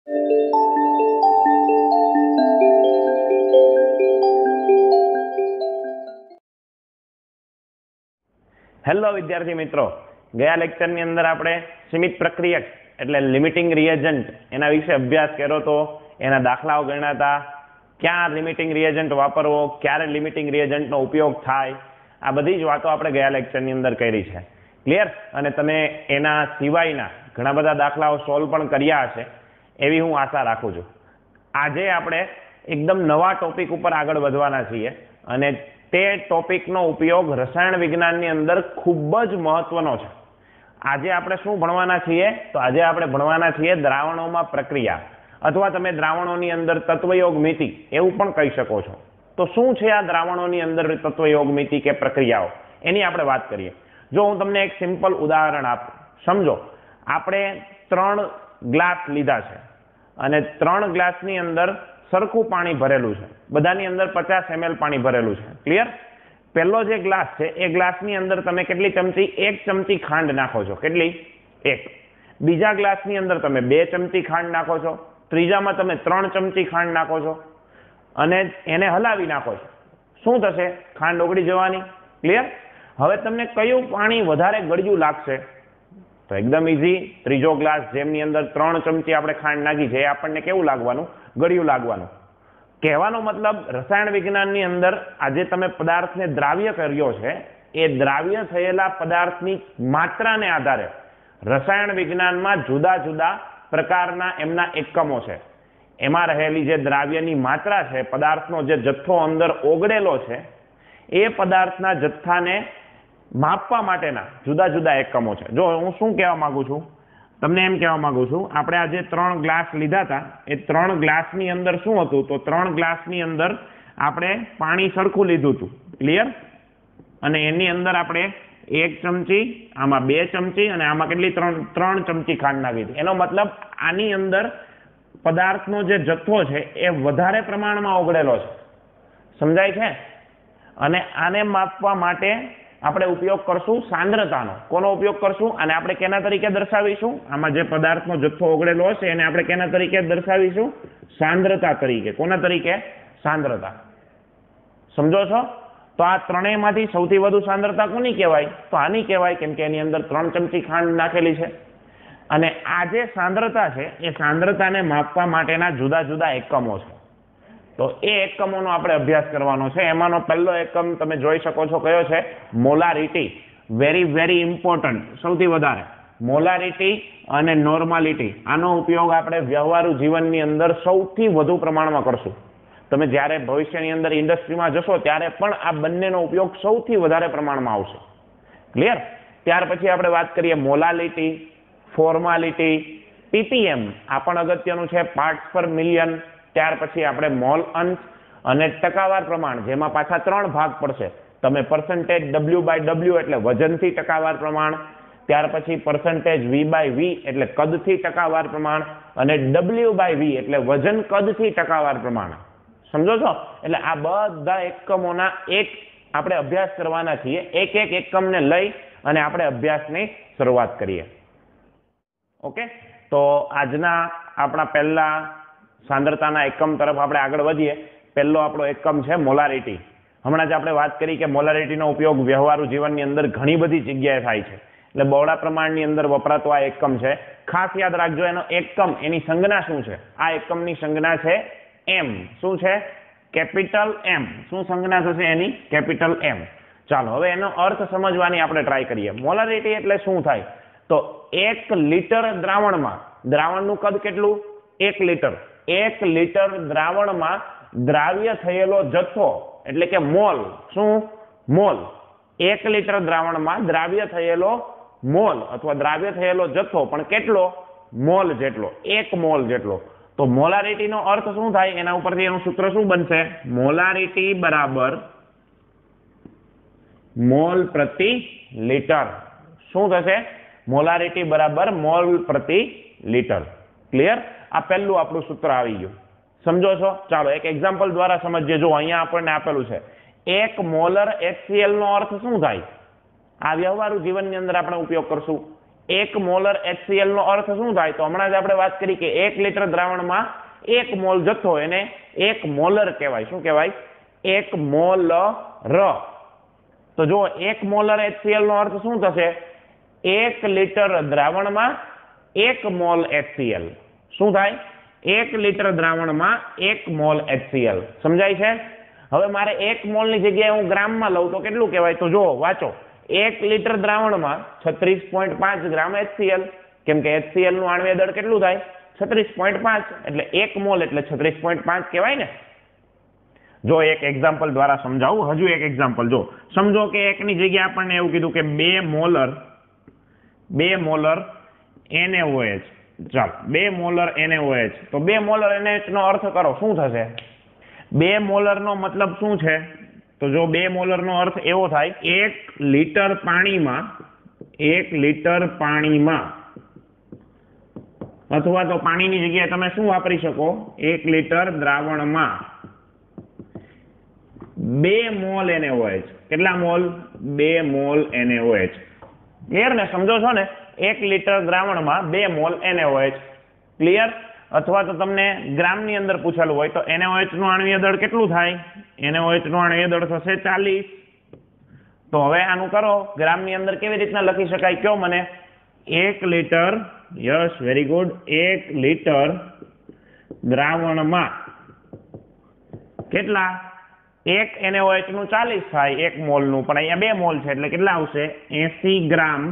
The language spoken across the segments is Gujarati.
હેલો વિદ્યાર્થી મિત્રો, ગયા લેક્ચરની અંદર આપણે સીમિત પ્રક્રિયક એટલે લિમિટિંગ રિએજન્ટ એના વિશે અભ્યાસ કર્યો તો, એના દાખલાઓ ગણ્યા હતા, ક્યાં લિમિટિંગ રિએજન્ટ વાપરવો, ક્યારે લિમિટિંગ રિએજન્ટનો ઉપયોગ થાય, આ બધી જ વાતો આપણે ગયા લેક્ચરની અંદર કરી છે. ક્લિયર? અને તમે એના સિવાયના ઘણા બધા દાખલાઓ સોલ્વ પણ કર્યા હશે એવી હું આશા રાખું છું. આજે આપણે એકદમ નવા ટોપિક ઉપર આગળ વધવાના છીએ અને તે ટોપિકનો ઉપયોગ રસાયણ વિજ્ઞાનની અંદર ખૂબ જ મહત્વનો છે. આજે આપણે શું ભણવાના છીએ? તો આજે આપણે ભણવાના છીએ દ્રાવણોમાં પ્રક્રિયા, અથવા તમે દ્રાવણોની અંદર તત્વયોગમિતિ એવું પણ કહી શકો છો. તો શું છે આ દ્રાવણોની અંદર તત્વયોગમિતિ કે પ્રક્રિયાઓ, એની આપણે વાત કરીએ. જો હું તમને એક સિમ્પલ ઉદાહરણ આપું, સમજો આપણે 3 ગ્લાસ લીધા છે અને 3 ગ્લાસની અંદર સરખું પાણી ભરેલું છે, બધાની અંદર 50 ml પાણી ભરેલું છે. ક્લિયર? પહેલો જે ગ્લાસ છે એ ગ્લાસની અંદર તમે કેટલી ચમચી? 1 ચમચી ખાંડ નાખો છો. કેટલી? 1. બીજા ગ્લાસની અંદર તમે 2 ચમચી ખાંડ નાખો છો, ત્રીજામાં તમે 3 ચમચી ખાંડ નાખો છો અને એને હલાવી નાખો છો. શું થશે? ખાંડ ઓગળી જવાની. ક્લિયર? હવે તમને કયું પાણી વધારે ગળ્યું લાગશે? તો એકદમ ઈઝી, ત્રીજો ગ્લાસ જેમની અંદર 3 ચમચી આપણે ખાંડ નાખી છે એ આપણને કેવું લાગવાનું? ગળ્યું લાગવાનું. કહેવાનો મતલબ રસાયણ વિજ્ઞાનની અંદર આજે તમે પદાર્થને દ્રાવ્ય કર્યો છે, એ દ્રાવ્ય થયેલા પદાર્થની માત્રાને આધારે રસાયણ વિજ્ઞાનમાં જુદા જુદા પ્રકારના એમના એકમો છે. એમાં રહેલી જે દ્રાવ્યની માત્રા છે, પદાર્થનો જે જથ્થો અંદર ઓગળેલો છે, એ પદાર્થના જથ્થાને માપવા માટેના જુદા જુદા એકમો છે. જો હું શું કહેવા માંગુ છું, તમને એમ કહેવા માંગુ છું, આપણે આજે 3 ગ્લાસ લીધા હતા, એ 3 ગ્લાસની અંદર શું હતું? તો 3 ગ્લાસની અંદર આપણે પાણી સરખું લીધું હતું. ક્લિયર? અને એની અંદર આપણે 1 ચમચી, આમાં 2 ચમચી અને આમાં કેટલી? 3 ચમચી ખાંડ નાખી હતી. એનો મતલબ આની અંદર પદાર્થનો જે જથ્થો છે એ વધારે પ્રમાણમાં ઓગળેલો છે. સમજાય છે? અને આને માપવા માટે આપણે ઉપયોગ કરશું સાંદ્રતાનો. કોનો ઉપયોગ કરશું? અને આપણે કેના તરીકે દર્શાવીશું? આમાં જે પદાર્થનો જથ્થો ઓગળેલો હશે એને આપણે કેના તરીકે દર્શાવીશું? સાંદ્રતા તરીકે. કોના તરીકે? સાંદ્રતા. સમજો છો? તો આ ત્રણેયમાંથી સૌથી વધુ સાંદ્રતા કોની કહેવાય? તો આની કહેવાય, કેમ કે એની અંદર 3 ચમચી ખાંડ નાખેલી છે. અને આ જે સાંદ્રતા છે એ સાંદ્રતાને માપવા માટેના જુદા જુદા એકમો છે. તો એ એકમોનો આપણે અભ્યાસ કરવાનો છે. એમાંનો પહેલો એકમ તમે જોઈ શકો છો કયો છે? મોલારિટી. વેરી ઇમ્પોર્ટન્ટ, સૌથી વધારે. મોલારિટી અને નોર્માલિટી, આનો ઉપયોગ આપણે વ્યવહારુ જીવનની અંદર સૌથી વધુ પ્રમાણમાં કરશું. તમે જ્યારે ભવિષ્યની અંદર ઇન્ડસ્ટ્રીમાં જશો ત્યારે પણ આ બંનેનો ઉપયોગ સૌથી વધારે પ્રમાણમાં આવશે. ક્લિયર? ત્યાર પછી આપણે વાત કરીએ મોલાલિટી, ફોર્માલિટી, પીપીએમ, આ પણ અગત્યનું છે, પાર્ટ્સ પર મિલિયન. ત્યાર પછી આપણે મોલ અંશ અને ટકાવાર પ્રમાણ, જેમાં પાછા 3 ભાગ પડશે. તમે પરસેન્ટેજ W/W એટલે વજનથી ટકાવાર પ્રમાણ, ત્યાર પછી પરસેન્ટેજ V/V એટલે કદથી ટકાવાર પ્રમાણ, અને W/V એટલે વજન કદથી ટકાવાર પ્રમાણ. સમજો છો? એટલે આ બધા એકમોના એક આપણે અભ્યાસ કરવાના છીએ. એક એક એકમને લઈ અને આપણે અભ્યાસની શરૂઆત કરીએ. ઓકે, તો આજના આપણા પહેલા સાંદ્રતાના એકમ તરફ આપણે આગળ વધીએ. પહેલો આપણો એકમ છે મોલારિટી. હમણાં જ આપણે વાત કરી કે મોલારિટીનો ઉપયોગ વ્યવહારુ જીવનની અંદર ઘણી બધી જગ્યાએ થાય છે. એટલે બહોળા પ્રમાણની અંદર વપરાતો આ એકમ છે. ખાસ યાદ રાખજો, એનો એકમ, એની સંજ્ઞા શું છે? આ એકમની સંજ્ઞા છે M. શું છે? Capital M. શું સંજ્ઞા થશે એની? Capital M. ચાલો હવે એનો અર્થ સમજવાની આપણે ટ્રાય કરીએ. મોલારિટી એટલે શું થાય? તો 1 લીટર દ્રાવણમાં, દ્રાવણનું કદ કેટલું? 1 લીટર. 1 લીટર દ્રાવણમાં દ્રાવ્ય થયેલો જથ્થો એટલે કે મોલ. શું? મોલ. 1 લીટર દ્રાવણમાં દ્રાવ્ય થયેલો મોલ અથવા દ્રાવ્ય થયેલો જથ્થો, પણ કેટલો? મોલ જેટલો. 1 મોલ જેટલો. તો મોલારિટીનો અર્થ શું થાય? એના ઉપરથી એનું સૂત્ર શું બનશે? મોલારિટી બરાબર મોલ પ્રતિ લીટર. શું થશે? મોલારિટી બરાબર મોલ પ્રતિ લીટર. ક્લિયર? આ પહેલું આપણું સૂત્ર આવી ગયું. સમજો છો? ચાલો એક એક્ઝામ્પલ દ્વારા સમજીએ. જો અહીંયા આપણને આપેલું છે 1 મોલર HCl નો અર્થ શું થાય? આ વ્યવહારુ જીવનની અંદર આપણે ઉપયોગ કરશું. 1 મોલર HCl નો અર્થ શું થાય? તો હમણાં જ આપણે વાત કરી કે 1 લીટર દ્રાવણમાં 1 મોલ જથ્થો એને 1 મોલર કહેવાય. શું કહેવાય? 1 મોલર. તો જો 1 મોલર HCl નો અર્થ શું થશે? 1 લીટર દ્રાવણમાં 1 મોલ HCl. શું થાય? 1 લીટર દ્રાવણમાં 1 મોલ HCl. સમજાય છે? હવે મારે 1 મોલની જગ્યાએ હું ગ્રામમાં લઉં તો કેટલું કહેવાય? તો જો વાંચો, 1 લીટર દ્રાવણમાં 36.5 ગ્રામ HCl. કેમ કે HCl નું આણ્વીય દળ કેટલું થાય? 36.5. એટલે 1 મોલ એટલે 36.5 કહેવાય ને. જો એક એક્ઝામ્પલ દ્વારા સમજાવું. હજુ એક એક્ઝામ્પલ જો સમજો કે એકની જગ્યાએ આપણને એવું કીધું કે 2 મોલર NaOH. ચાલો 2 મોલર NaOH. તો 2 મોલર NaOH નો અર્થ કરો. શું થશે? 2 મોલર નો મતલબ શું છે? તો જો 2 મોલર નો અર્થ એવો થાય, 1 લીટર પાણીમાં અથવા તો પાણીની જગ્યાએ તમે શું વાપરી શકો? 1 લીટર દ્રાવણમાં 2 મોલ NaOH. કેટલા મોલ? 2 મોલ NaOH. ક્લિયર ને? સમજો છો ને? 1 લીટર દ્રાવણમાં 2 મોલ NaOH. ક્લિયર? અથવા તો તમને ગ્રામની અંદર પૂછેલું હોય તો NaOH નું આણ્વીય દળ કેટલું થાય? NaOH નું આણ્વીય દળ થશે 40. તો હવે આનું કરો, ગ્રામની અંદર કેવી રીતના લખી શકાય? કયો મને. 1 litre, yes very good, 1 litre દ્રાવણમાં કેટલા? 1 NaOH નું 40 થાય 1 મોલ નું, પણ અહીંયા 2 મોલ છે એટલે કેટલા આવશે? 80 ગ્રામ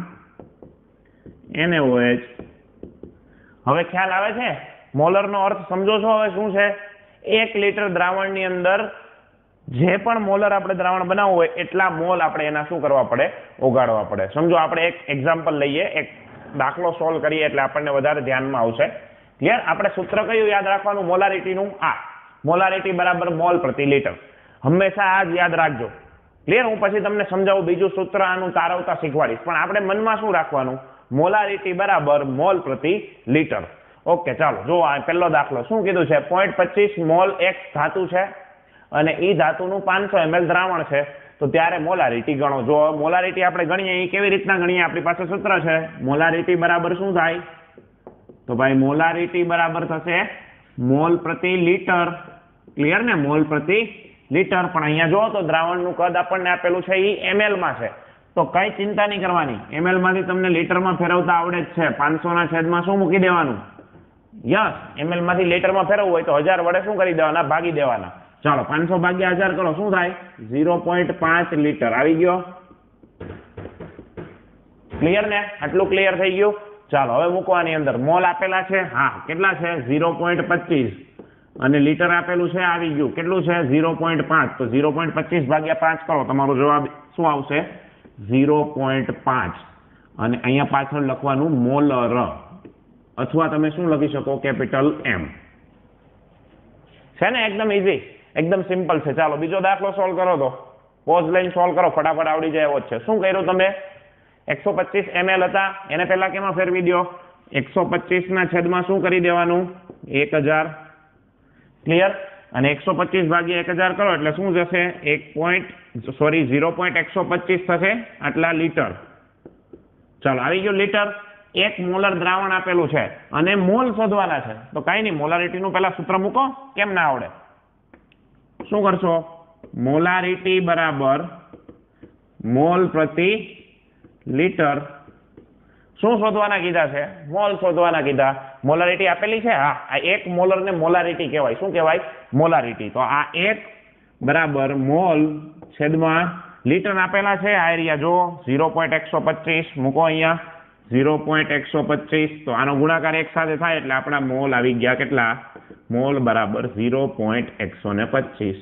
NaOH. હવે ખ્યાલ આવે છે? મોલર નો અર્થ સમજો છો હવે શું છે? 1 લીટર દ્રાવણની અંદર જે પણ મોલર આપણે દ્રાવણ બનાવવું હોય એટલા મોલ આપણે એના શું કરવા પડે? ઓગાળવા પડે. સમજો આપણે એક એક્ઝામ્પલ લઈએ, એક દાખલો સોલ્વ કરીએ એટલે આપણને વધારે ધ્યાનમાં આવશે. ક્લિયર? આપણે સૂત્ર કયું યાદ રાખવાનું? મોલારિટીનું. આ મોલારિટી બરાબર મોલ પ્રતિ લીટર. હંમેશા આ જ યાદ રાખજો. ક્લિયર? હું પછી તમને સમજાવું બીજું સૂત્ર આનું તારવતા શીખવાડીશ, પણ આપણે મનમાં શું રાખવાનું? મોલારિટી બરાબર મોલ પ્રતિ લીટર. ઓકે, ચાલો જો આ પહેલો દાખલો શું કીધું છે? 0.25 મોલ X ધાતુ છે અને એ ધાતુનું 500 ml દ્રાવણ છે. તો ત્યારે મોલારિટી ગણો. જો મોલારિટી આપણે ગણીએ એ કેવી રીતના ગણીએ? આપણી પાસે સૂત્ર છે. મોલારિટી બરાબર શું થાય? તો ભાઈ મોલારિટી બરાબર થશે મોલ પ્રતિ લીટર. ક્લિયર ને? મોલ પ્રતિ લીટર. પણ અહીંયા જો તો દ્રાવણનું કદ આપણને આપેલું છે એ ml માં છે. તો કઈ ચિંતા નહીં કરવાની. ml માંથી તમને લીટરમાં ફેરવતા આવડે જ છે. 500 ના છેદમાં શું મૂકી દેવાનું? યસ, ml માંથી લીટરમાં ફેરવવું હોય તો 1000 વડે શું કરી દેવાના? ભાગી દેવાના. ચાલો 500 ભાગ્યા 1000 કરો. શું થાય? 0.5 લીટર. આવી ગયો? ક્લિયર ને? આટલું ક્લિયર થઈ ગયું? ચાલો હવે મૂકવાની અંદર મોલ આપેલા છે. હા, કેટલા છે? 0.25. અને લીટર આપેલું છે. આવી ગયું. કેટલું છે? 0.5. તો 0.25 ભાગ્યા 5 કરો. તમારો જવાબ શું આવશે? 0.5. અને અહીંયા પાછળ લખવાનું મોલર, અથવા તમે શું લખી શકો? Capital M. છે ને? એકદમ ઈઝી, એકદમ સિમ્પલ છે. ચાલો બીજો દાખલો સોલ્વ કરો. તો પોઝ લઈને સોલ્વ કરો, ફટાફટ આવડી જાય એવો જ છે. શું કર્યું તમે? 125 ml હતા, એને પહેલા કેમાં ફેરવી દો? 125 ના છેદમાં શું કરી દેવાનું? 1000. ક્લિયર? અને 125 ભાગ્યા 1000 કરો એટલે શું જશે? 0.125 થશે. આટલા લીટર. ચાલો આવી ગયું લીટર. 1 મોલર દ્રાવણ આપેલું છે અને મોલ શોધવાના છે. તો કઈ નહીં, મોલારિટીનું પહેલા સૂત્ર મૂકો. કેમ ના આવડે? શું કરશો? મોલારિટી બરાબર મોલ પ્રતિ લીટર. શું શોધવાના કીધા છે? મોલ શોધવાના કીધા. મોલારિટી આપેલી છે. હા, આ 1 મોલર ને મોલારિટી કહેવાય. શું કહેવાય? મોલારિટી. તો આ 1 બરાબર મોલ છેદમાં લીટર આપેલા છે. આ એરિયા જો 0.125 મૂકો અહીંયા. 0.125. તો આનો ગુણાકાર એક સાથે થાય એટલે આપણા મોલ આવી ગયા. કેટલા? મોલ બરાબર 0.125.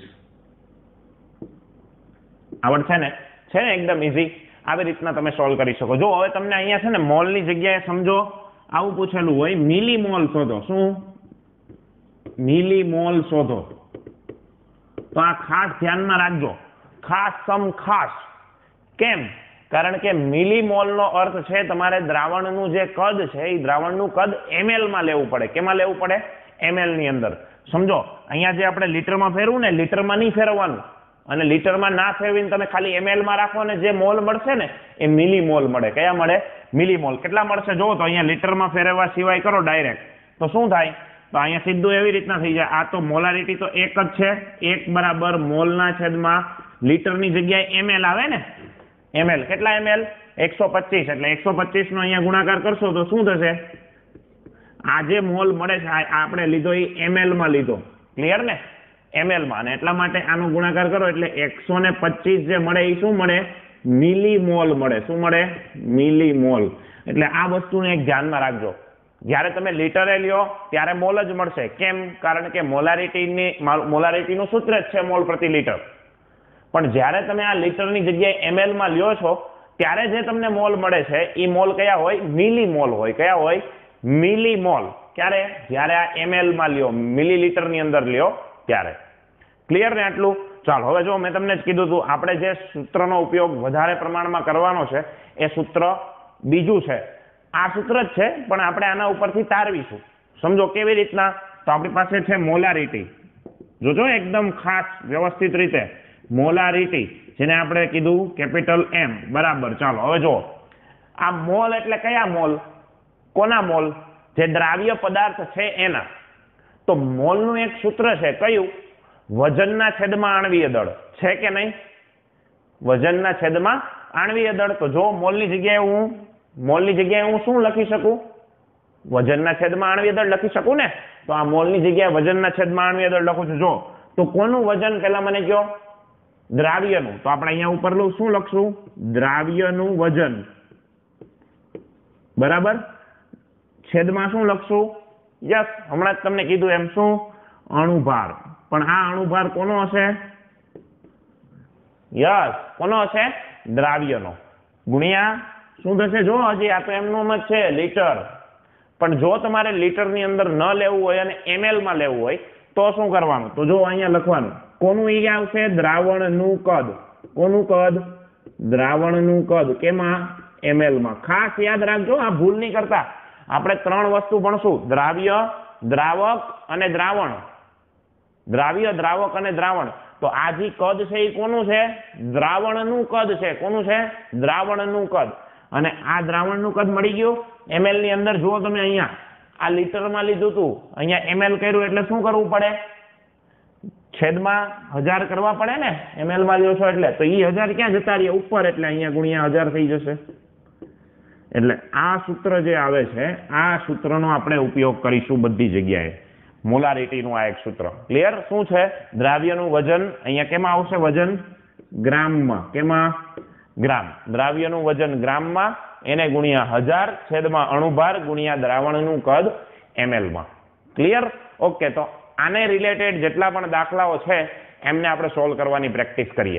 આવડશે ને? છે ને? એકદમ ઈઝી. આવી રીતના તમે સોલ્વ કરી શકો. જો હવે તમને અહીંયા છે ને મોલની જગ્યાએ સમજો આવું પૂછેલું હોય, મિલીમોલ શોધો. શું? મિલીમોલ શોધો. તો આ ખાસ ધ્યાનમાં રાખજો. ખાસ. કેમ? કારણ કે મિલીમોલનો અર્થ છે તમારે દ્રાવણનું જે કદ છે એ દ્રાવણનું કદ ml માં લેવું પડે. કેમાં લેવું પડે? ml ની અંદર. સમજો અહીંયા જે આપણે લીટરમાં ફેરવું ને, લીટરમાં નહીં ફેરવવાનું. અને લીટરમાં ના ફેરવીને તમે ખાલી ml માં રાખો અને જે મોલ મળશે ને એ મિલીમોલ મળે. કયા મળે? મિલીમોલ. કેટલા મળશે જુઓ તો અહીંયા લીટરમાં ફેરવવા સિવાય કરો ડાયરેક્ટ તો શું થાય? તો અહીંયા સીધું એવી રીતના થઈ જાય. આ તો મોલારિટી તો એક જ છે, 1 બરાબર મોલના છેદમાં લીટરની જગ્યાએ ml આવે ને, ml. કેટલા ml? 125. એટલે 125 નો અહીંયા ગુણાકાર કરશો તો શું થશે? આ જે મોલ મળે છે આપણે લીધો એ ml માં લીધો. ક્લિયર ને? ml માં. અને એટલા માટે આનો ગુણાકાર કરો એટલે 125 જે મળે એ શું મળે? મિલીમોલ મળે. શું મળે? મિલીમોલ. એટલે આ વસ્તુને એક ધ્યાનમાં રાખજો. જ્યારે તમે લીટરે લ્યો ત્યારે મોલ જ મળશે. કેમ? કારણ કે મોલારિટીનું સૂત્ર જ છે મોલ પ્રતિ લીટર. પણ જ્યારે તમે આ લીટરની જગ્યાએ ml માં લ્યો છો ત્યારે જે તમને મોલ મળે છે એ મોલ કયા હોય? મિલીમોલ હોય. કયા હોય? મિલીમોલ. ક્યારે? જ્યારે આ ml માં લ્યો, મિલીલીટરની અંદર લ્યો ત્યારે. ક્લિયર ને આટલું? ચાલો હવે જો મેં તમને જ કીધું હતું આપણે જે સૂત્રનો ઉપયોગ વધારે પ્રમાણમાં કરવાનો છે એ સૂત્ર બીજું છે. આ સૂત્ર જ છે પણ આપણે આના ઉપરથી તારવીશું. સમજો કેવી રીતના? તો આપણી પાસે છે મોલારિટી. જોજો એકદમ ખાસ વ્યવસ્થિત રીતે મોલારિટી, જેને આપણે કીધું કેપિટલ M બરાબર. ચાલો હવે જો આ મોલ એટલે કયા મોલ? કોના મોલ? જે દ્રાવ્ય પદાર્થ છે એના. તો મોલનું એક સૂત્ર છે. કયું? વજનના છેદમાં આણ્વીય દળ. છે કે નહીં? વજનના છેદમાં આણ્વીય દળ. તો જો મોલની જગ્યાએ હું શું લખી શકું? વજનના છેદમાં આણ્વીય દળ લખી શકું ને? તો આ મોલની જગ્યાએ વજનના છેદમાં આણ્વીય દળ લખું છું. જો તો કોનું વજન પહેલા મને કહો? દ્રાવ્યનું. તો આપણે અહીંયા ઉપરનું શું લખશું? દ્રાવ્યનું વજન બરાબર. છેદમાં શું લખશું? યસ, હમણાં જ તમને કીધું એમ. શું? અણુભાર. પણ આ અણુભાર કોનો હશે? યસ, કોનો હશે? દ્રાવ્યનો. ગુણ્યા શું થશે? જો હજી આ તો એમનું જ છે લીટર. પણ જો તમારે લીટરની અંદર ન લેવું હોય અને ml માં લેવું હોય તો શું કરવાનું? તો જો અહીંયા લખવાનું. કોનું ઈ આવશે? દ્રાવણનું કદ. કોનું કદ? દ્રાવણનું કદ. કેમાં? ml માં. ખાસ યાદ રાખજો, આ ભૂલ નહીં કરતા. આપણે 3 વસ્તુ ભણશું: દ્રાવ્ય, દ્રાવક અને દ્રાવણ. દ્રાવ્ય, દ્રાવક અને દ્રાવણ. તો આ જે કદ છે એ કોનું છે? દ્રાવણનું કદ છે. કોનું છે? દ્રાવણનું કદ. અને આ દ્રાવણનું કદ મળી ગયું ml ની અંદર. જુઓ તમે અહીંયા આ લીટરમાં લીધું હતું, અહીંયા ml કર્યું એટલે શું કરવું પડે? છેદમાં 1000 કરવા પડે ને? ml માં લ્યો છો એટલે. તો એ 1000 ક્યાં જતા રહીએ? ઉપર. એટલે અહીંયા ગુણ્યા 1000 થઈ જશે. એટલે આ સૂત્ર જે આવે છે આ સૂત્રનો આપણે ઉપયોગ કરીશું બધી જગ્યાએ. મોલારિટીનું આ એક સૂત્ર. ક્લિયર? શું છે? દ્રાવ્યનું વજન અહીંયા કેમાં આવશે? વજન ગ્રામમાં. કેમાં? ગ્રામ. દ્રાવ્યનું વજન ગ્રામમાં, એને ગુણ્યા 1000 છેદમાં અણુભાર ગુણ્યા દ્રાવણનું કદ ml માં. ક્લિયર? ઓકે. તો આને રિલેટેડ જેટલા પણ દાખલાઓ છે એમને આપણે સોલ્વ કરવાની પ્રેક્ટિસ કરીએ.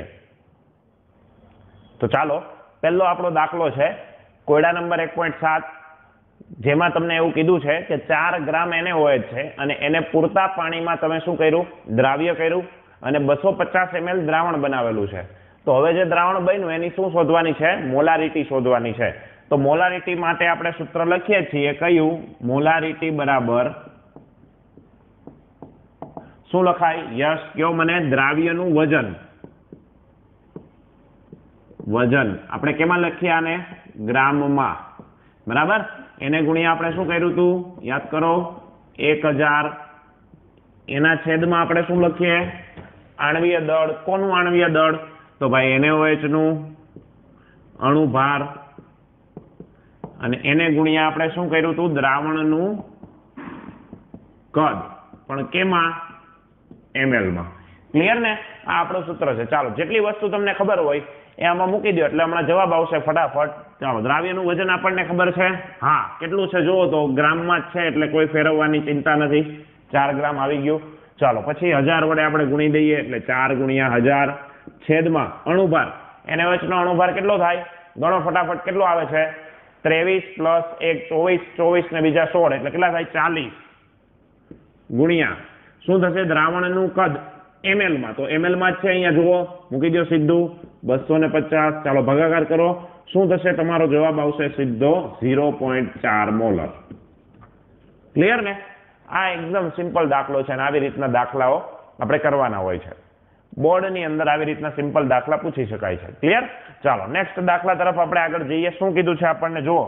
તો ચાલો, પહેલો આપણો દાખલો છે કોયડા નંબર 1.7, જેમાં તમને એવું કીધું છે કે 4 ગ્રામ NaOH છે અને એને પૂરતા પાણીમાં તમે શું કર્યું? દ્રાવ્ય કર્યું અને 250 ml દ્રાવણ બનાવેલું છે. તો હવે જે દ્રાવણ બન્યું એની શું શોધવાની છે? મોલારિટી શોધવાની છે. તો મોલારિટી માટે આપણે સૂત્ર લખીએ છીએ. કયું? મોલારિટી બરાબર શું લખાય? યસ, કયો મને? દ્રાવ્યનું વજન. વજન આપણે કેમાં લખીએ? આને ગ્રામમાં. બરાબર. એને ગુણ્યા આપણે શું કર્યું હતું? યાદ કરો. 1000. એના છેદમાં આપણે શું લખીએ? આણ્વીય દળ. કોનું આણ્વીય દળ? તો ભાઈ NaOH નું અણુભાર. અને એને ગુણ્યા આપણે શું કર્યું હતું? દ્રાવણનું કદ. પણ કેમાં? ml માં. ક્લિયર ને? આ આપણું સૂત્ર છે. ચાલો, જેટલી વસ્તુ તમને ખબર હોય એ આમાં મૂકી દો એટલે હમણાં જવાબ આવશે ફટાફટ. ચાલો, દ્રાવ્યનું વજન આપણને ખબર છે. હા, કેટલું છે જુઓ તો ગ્રામમાં જ છે એટલે કોઈ ફેરવવાની ચિંતા નથી. 4 ગ્રામ આવી ગયું. ચાલો, પછી 1000 વડે આપણે ગુણી દઈએ એટલે 4 ગુણ્યા 1000 છેદમાં અણુભાર. NaOH નો અણુભાર કેટલો થાય? ગણો ફટાફટ. કેટલો આવે છે? 23 પ્લસ 1 24, 24 ને બીજા 16 એટલે કેટલા થાય? 40 ગુણ્યા શું થશે? દ્રાવણનું કદ ml માં. તો ml માં જ છે અહીંયા જુઓ, મૂકી દો સીધું 250. ચાલો, ભાગાકાર કરો. શું થશે? તમારો જવાબ આવશે સીધો 0.4 મોલર. ક્લિયર ને? આ એકદમ સિમ્પલ દાખલો છે અને આવી રીતના દાખલાઓ આપણે કરવાના હોય છે. બોર્ડની અંદર આવી રીતના સિમ્પલ દાખલા પૂછી શકાય છે. ક્લિયર? ચાલો નેક્સ્ટ દાખલા તરફ આપણે આગળ જઈએ. શું કીધું છે આપણને જુઓ,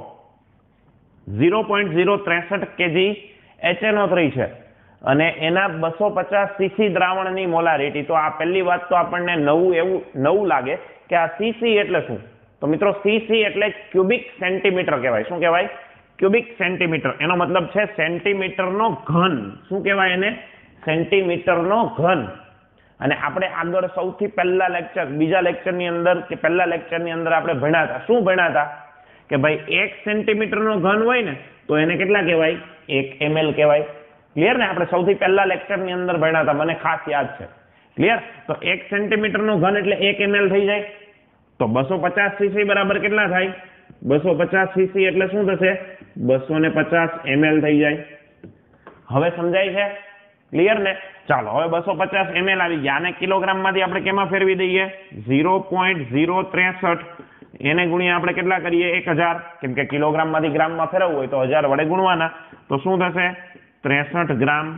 0.063 kg HNO3 છે અને એના 250 cc દ્રાવણની મોલારિટી. તો આ પહેલી વાત તો આપણને નવું લાગે કે આ cc એટલે શું. તો મિત્રો cc એટલે ક્યુબિક સેન્ટીમીટર કહેવાય. શું કહેવાય? Cubic centimetre. એનો મતલબ છે સેન્ટીમીટરનો ઘન. શું કહેવાય એને? સેન્ટીમીટરનો ઘન. અને આપણે આગળ સૌથી પહેલા લેક્ચર, બીજા લેક્ચરની અંદર કે પહેલા લેક્ચરની અંદર આપણે ભણ્યા હતા. શું ભણ્યા હતા? કે ભાઈ 1 સેન્ટીમીટરનો ઘન હોય ને તો એને કેટલા કહેવાય? 1 ml કહેવાય. ક્લિયર ને? આપણે સૌથી પહેલા લેક્ચરની અંદર ભણ્યા હતા, મને ખાસ યાદ છે. ક્લિયર? તો 1 સેન્ટીમીટરનો ઘન એટલે 1 ml થઈ જાય. તો 250 cc બરાબર કેટલા થાય? 250 cc એટલે શું થશે? 250 ml થઈ જાય. હવે સમજાય છે? ક્લિયર ને? ચાલો હવે 250 ml આવી ગયા. આને કિલોગ્રામમાંથી આપણે કેમાં ફેરવી દઈએ? 0.063 એને ગુણ્યા આપણે કેટલા કરીએ? 1000. કેમ કે કિલોગ્રામમાંથી ગ્રામમાં ફેરવવું હોય તો 1000 વડે ગુણવાના. તો શું થશે? 63 ગ્રામ.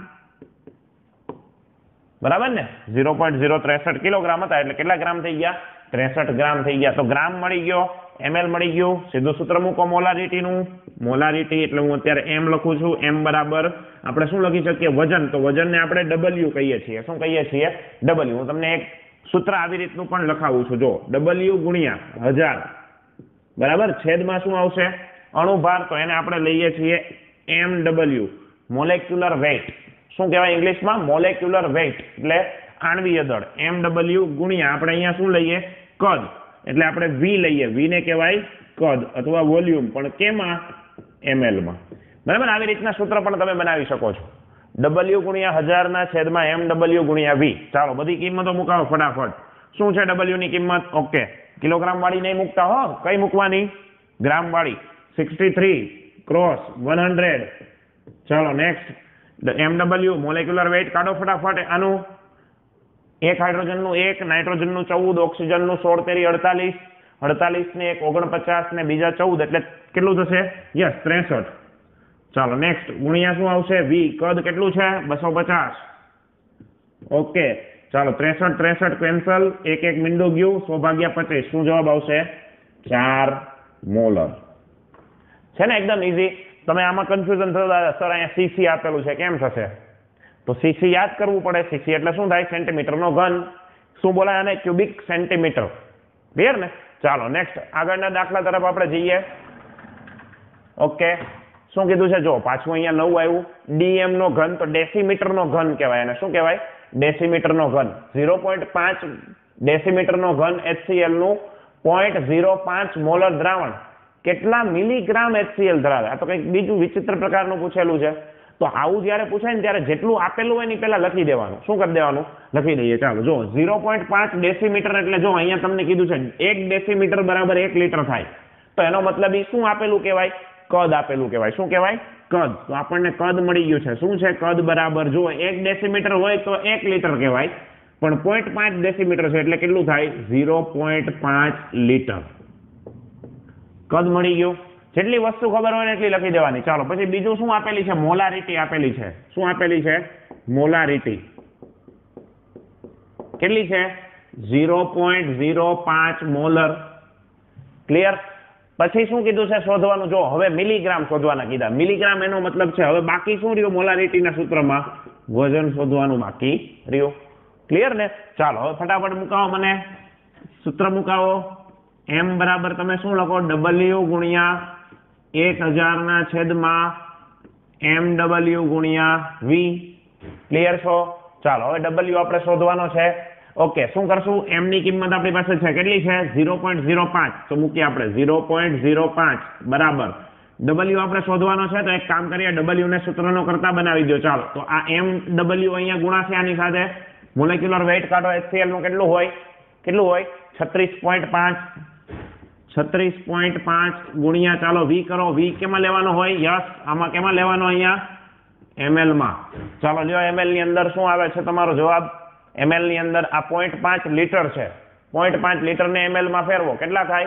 બરાબર ને? 0.063 કિલોગ્રામ હતા એટલે કેટલા ગ્રામ થઈ ગયા? 63 ગ્રામ થઈ ગયા. તો ગ્રામ મળી ગયો, ml મળી ગયું. સીધું સૂત્ર મૂકો મોલારિટીનું. મોલારિટી એટલે હું અત્યારે m લખું છું. m બરાબર આપણે શું લખી શકીએ? વજન. તો વજનને આપણે W કહીએ છીએ. શું કહીએ છીએ? W. હું તમને એક સૂત્ર આવી રીતનું પણ લખાવું છું. જો W ગુણ્યા 1000 બરાબર છેદમાં શું આવશે? અણુભાર. તો એને આપણે લઈએ છીએ mW, મોલેક્યુલર વેઇટ. શું કહેવાય ઇંગ્લિશમાં? મોલેક્યુલર વેઇટ એટલે આણ્વીય દળ. mW ગુણ્યા આપણે અહીંયા શું લઈએ? કદ. એટલે આપણે V લઈએ. V ને કહેવાય કદ અથવા વોલ્યુમ, પણ કેમાં? ml માં. બરાબર? આવી રીતના સૂત્ર પણ તમે બનાવી શકો છો. W ગુણ્યા 1000 ના છેદમાં mW ગુણ્યા V. ચાલો બધી કિંમતો મુકાવો ફટાફટ. શું છે W ની કિંમત? ઓકે, કિલોગ્રામ વાળી નહીં મૂકતા હો. કઈ મૂકવાની? ગ્રામ વાળી. 63 ક્રોસ 100. ચાલો નેક્સ્ટ. mW મોલેક્યુલર વેઇટ કાઢો ફટાફટ. આનું એક હાઇડ્રોજનનું 1, નાઇટ્રોજનનું 14, ઓક્સિજનનું 16 તેરી 48, 48 ને 1 49 ને બીજા 14 એટલે કેટલું થશે? યસ 63. ચાલો નેક્સ્ટ. ગુણ્યા શું આવશે? V. કદ કેટલું છે? 250. ઓકે ચાલો 63 કેન્સલ. 1 મીંડું ગયું. 100 ભાગ્યા 25. શું જવાબ આવશે? 4 મોલર. છે ને એકદમ ઈઝી. તમે આમાં કન્ફ્યુઝન થયું સર અહીંયા cc આપેલું છે કેમ થશે? તો cc યાદ કરવું પડે. cc એટલે શું થાય? સેન્ટીમીટરનો ઘન. શું બોલાય આને? Cubic centimetre. ક્લિયર ને? ચાલો નેક્સ્ટ આગળના દાખલા તરફ આપણે જઈએ. ઓકે, શું કીધું છે? જો પાછું અહીંયા નવું આવ્યું. dm નો ઘન. તો ડેસીમીટરનો ઘન કહેવાય એને. શું કહેવાય? ડેસીમીટરનો ઘન. 0.5 ડેસીમીટરનો ઘન HCl નું 0.05 મોલર દ્રાવણ કેટલા મિલીગ્રામ HCl ધરાવે? આ તો કંઈક બીજું વિચિત્ર પ્રકારનું પૂછેલું છે. તો આવું જ્યારે પૂછાય ને ત્યારે જેટલું આપેલું હોય ને પહેલા લખી દેવાનું. શું કરી દેવાનું? લખી દઈએ. ચાલો જો 0.5 ડેસીમીટર એટલે જો અહીંયા તમને કીધું છે 1 ડેસીમીટર બરાબર 1 લીટર થાય. તો એનો મતલબ એ શું આપેલું કહેવાય? કદ આપેલું કહેવાય. શું કહેવાય? કદ. તો આપણને કદ મળી ગયું છે. શું છે? કદ બરાબર જો 1 ડેસીમીટર હોય તો 1 લીટર કહેવાય, પણ 0.5 ડેસીમીટર છે એટલે કેટલું થાય? 0.5 લીટર. કદ મળી ગયું. જેટલી વસ્તુ ખબર હોય ને એટલી લખી દેવાની. ચાલો પછી બીજું શું આપેલી છે? મોલારિટી આપેલી છે. શું આપેલી છે? મોલારિટી. કેટલી છે? 0.05 મોલર. ક્લિયર? પછી શું કીધું છે શોધવાનું? જો હવે મિલીગ્રામ શોધવાના કીધા. મિલીગ્રામ એનો મતલબ છે હવે બાકી શું રહ્યું મોલારિટીના સૂત્રમાં? વજન શોધવાનું બાકી રહ્યું. ક્લિયર ને? ચાલો હવે ફટાફટ મુકાવો, મને સૂત્ર મુકાવો. m બરાબર તમે શું લખો? W ગુણ્યા 1000 ના છેદમાં mW ગુણ્યા V. ક્લિયર છો? ચાલો હવે W આપણે શોધવાનો છે. ઓકે, શું કરશું? m ની કિંમત આપણી પાસે છે. કેટલી છે? 0.05. તો મૂકીએ આપણે 0.05 બરાબર W આપણે શોધવાનો છે. તો એક કામ કરીએ, W ને સૂત્રનો કરતા બનાવી દો. ચાલો તો આ mW અહીંયા ગુણાશે આની સાથે. મોલેક્યુલર વેઇટ કાઢો. HCl નું કેટલું હોય? કેટલું હોય? 36.5. 36.5 ગુણ્યા ચાલો V કરો. V કેમાં લેવાનો હોય? યસ, આમાં કેમાં લેવાનો? અહીંયા ml માં. ચાલો લ્યો ml ની અંદર શું આવે છે તમારો જવાબ? ml ની અંદર આ 0.5 લીટર છે. 0.5 લીટર ને ml માં ફેરવો. કેટલા થાય?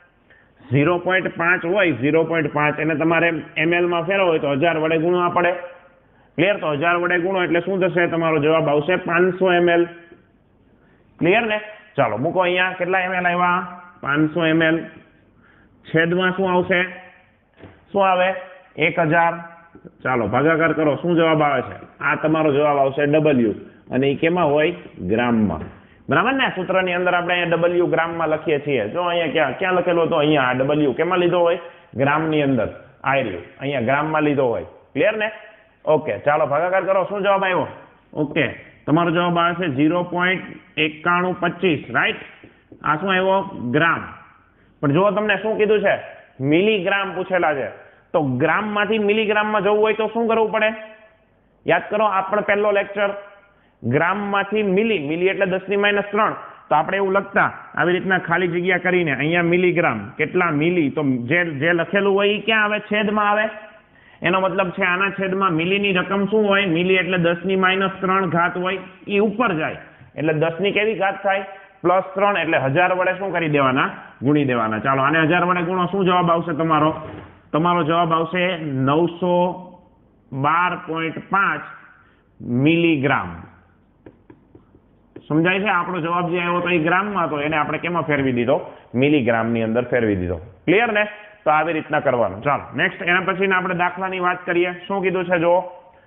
0.5 હોય 0.5 એને તમારે ml માં ફેરવો હોય તો 1000 વડે ગુણવા પડે. ક્લિયર? તો 1000 વડે ગુણો એટલે શું થશે? તમારો જવાબ આવશે 500 ml. ક્લિયર ને? ચાલો મૂકો અહીંયા કેટલા ml આવ્યા 500 ml છેદમાં શું આવશે શું આવે 1000 ચાલો ભાગાકાર કરો શું જવાબ આવે છે આ તમારો જવાબ આવશે W અને એ કેમાં હોય ગ્રામમાં બરાબર ને સૂત્રની અંદર આપણે અહીંયા W ગ્રામમાં લખીએ છીએ જો અહીંયા ક્યાં લખેલું હતો અહીંયા આ W કેમાં લીધો હોય ગ્રામની અંદર આ રહ્યું અહીંયા ગ્રામમાં લીધો હોય ક્લિયર ને ઓકે ચાલો ભાગાકાર કરો શું જવાબ આવ્યો ઓકે તમારો જવાબ આવે છે 0.9125 રાઈટ આ શું આવ્યો ગ્રામ પણ જો તમને શું કીધું છે મિલીગ્રામ પૂછેલા છે તો ગ્રામમાંથી મિલીગ્રામમાં જવું હોય તો શું કરવું પડે યાદ કરો આપણો પહેલો લેક્ચર ગ્રામમાંથી મિલી એટલે 10⁻³ તો આપણે એવું લખતા આવી રીતના ખાલી જગ્યા કરીને અહીંયા મિલીગ્રામ કેટલા મિલી તો જે લખેલું હોય એ ક્યાં આવે છેદમાં આવે એનો મતલબ છે આના છેદમાં મિલીની રકમ શું હોય મિલી એટલે 10⁻³ ઘાત હોય એ ઉપર જાય એટલે 10 ની કેવી ઘાત થાય +3 એટલે 1000 વડે શું કરી દેવાના ગુણી દેવાના ચાલો આને 1000 વડે ગુણો શું જવાબ આવશે તમારો જવાબ આવશે 912.5 મિલીગ્રામ સમજાય છે આપણો જવાબ જે આવ્યો તો એ ગ્રામમાં હતો એને આપણે કેમાં ફેરવી દીધો મિલીગ્રામની અંદર ફેરવી દીધો ક્લિયર ને તો આવી રીતના કરવાનું ચાલો નેક્સ્ટ એના પછી આપણે દાખલાની વાત કરીએ શું કીધું છે જો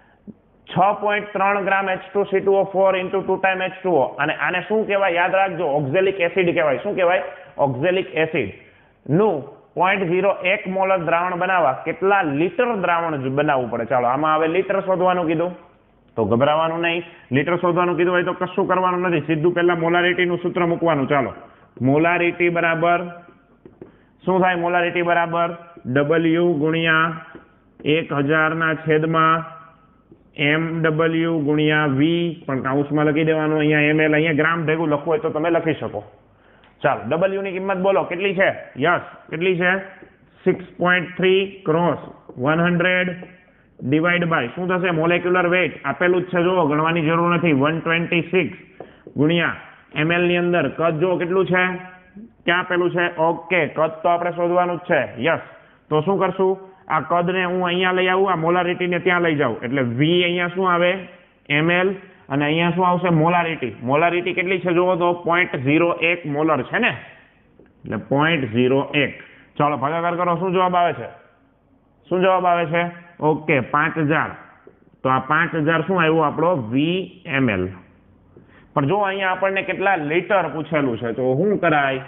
6.3 ગ્રામ H2C2O4 × 2 ટાઈમ H2O અને આને શું કહેવાય યાદ રાખજો ઓક્ઝેલિક એસિડ કહેવાય શું કહેવાય ઓક્ઝેલિક એસિડ નું 0.01 મોલર દ્રાવણ બનાવવા કેટલા લીટર દ્રાવણ બનાવવું પડે ચાલો આમાં હવે લીટર શોધવાનું કીધું તો ગભરાવાનું નહીં લીટર શોધવાનું કીધું હોય તો કશું કરવાનું નથી સીધું પહેલા મોલારિટીનું સૂત્ર મૂકવાનું ચાલો મોલારિટી બરાબર શું થાય મોલારિટી બરાબર W ગુણ્યા 1000 ના છેદમાં MW ગુણ્યા V પણ કાઉન્સમાં લખી દેવાનું અહીંયા ml અહીંયા ગ્રામ ભેગું લખવું હોય તો તમે લખી શકો ચાલો W ની કિંમત બોલો કેટલી છે યસ કેટલી છે 6.3 ક્રોસ 100 ડિવાઈડ બાય શું થશે મોલેક્યુલર વેઇટ આપેલું જ છે જો ગણવાની જરૂર નથી 126 ગુણ્યા ml ની અંદર કદ જો કેટલું છે ક્યાં આપેલું છે ઓકે કદ તો આપણે શોધવાનું જ છે યસ તો શું કરશું આ કદને હું અહીંયા લઈ આવું આ મોલારિટીને ત્યાં લઈ જાઉં એટલે V અહીંયા શું આવે ml અને અહીંયા શું આવશે મોલારિટી કેટલી છે જુઓ તો 0.01 મોલર છે ને એટલે 0.01 ચાલો ભાગાકાર કરો શું જવાબ આવે છે ઓકે 5000 તો આ 5000 શું આવ્યું આપણો VML પણ જો અહીંયા આપણને કેટલા લીટર પૂછેલું છે તો શું કરાય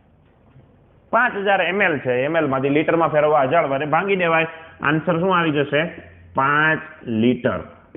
5000 ml છે ml માંથી લીટરમાં ફેરવવા 1000 વડે ભાંગી દેવાય આન્સર શું આવી જશે 5 લીટર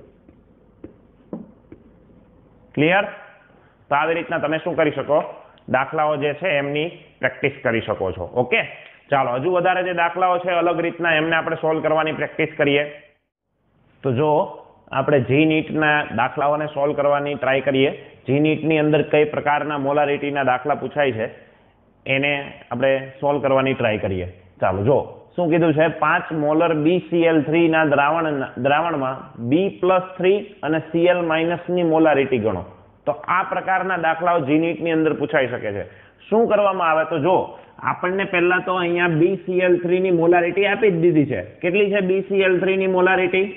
ક્લિયર તો આવી રીતના તમે શું કરી શકો દાખલાઓ જે છે એમની પ્રેક્ટિસ કરી શકો છો ઓકે ચાલો હજુ વધારે જે દાખલાઓ છે અલગ રીતના એમને આપણે સોલ્વ કરવાની પ્રેક્ટિસ કરીએ તો જો આપણે જી નીટના દાખલાઓને સોલ્વ કરવાની ટ્રાય કરીએ જી નીટની અંદર કઈ પ્રકારના મોલારિટીના દાખલા પૂછાય છે એને આપણે સોલ્વ કરવાની ટ્રાય કરીએ ચાલો જો શું કીધું છે 5 મોલર BCl3 ના દ્રાવણમાં B+3 અને Cl- ની મોલારિટી ગણો તો આ પ્રકારના દાખલાઓ જી નીટની અંદર પૂછાઈ શકે છે શું કરવામાં આવે તો જો આપણને પહેલા તો અહીંયા BCl3 ની મોલારિટી આપી જ દીધી છે કેટલી છે BCl3 ની મોલારિટી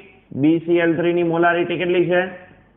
કેટલી છે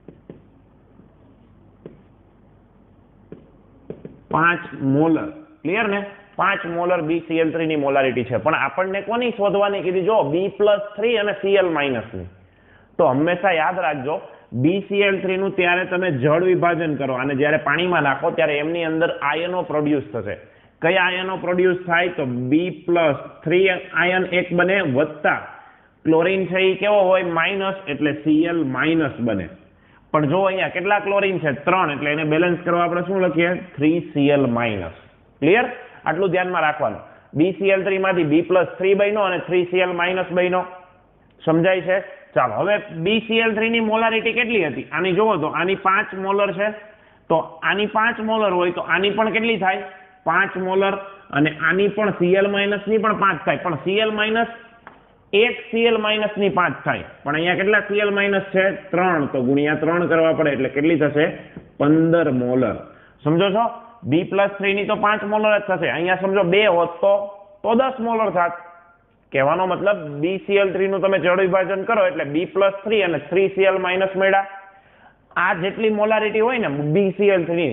5 મોલર ક્લિયર ને 5 મોલર BCl3 ની મોલારિટી છે પણ આપણને કોની શોધવાની કીધી જો B+3 અને Cl- ની તો હંમેશા યાદ રાખજો BCl3 નું ત્યારે તમે જળ વિભાજન કરો અને જ્યારે પાણીમાં નાખો ત્યારે એમની અંદર આયનો પ્રોડ્યુસ થશે કયા આયનો પ્રોડ્યુસ થાય તો B+3 આયન એક બને વત્તા ક્લોરીન છે એ કેવો હોય માઇનસ એટલે Cl- બને પણ જો અહીંયા કેટલા ક્લોરીન છે 3 એટલે એને બેલેન્સ કરવા આપણે શું લખીએ 3Cl- ક્લિયર આટલું ધ્યાનમાં રાખવાનું BCl3 માંથી B+3 બન્યો અને 3Cl- બન્યો સમજાય છે ચાલો હવે BCl3 ની મોલારિટી કેટલી હતી આની જોવો તો આની 5 મોલર છે તો આની 5 મોલર હોય તો આની પણ કેટલી થાય 5 મોલર અને આની પણ Cl- ની પણ 5 થાય પણ Cl- એક Cl- ની 5 થાય પણ અહીંયા કેટલા Cl- છે 3 તો ગુણ્યા 3 કરવા પડે એટલે કેટલી થશે 15 મોલર સમજો છો B+3 ની તો 5 મોલર જ થશે અહીંયા સમજો 2 હોત તો 10 મોલર થાત કહેવાનો મતલબ BCl3 નું તમે જળ વિભાજન કરો એટલે B+3 અને 3Cl- મળ્યા આ જેટલી મોલારિટી હોય ને BCl3 ની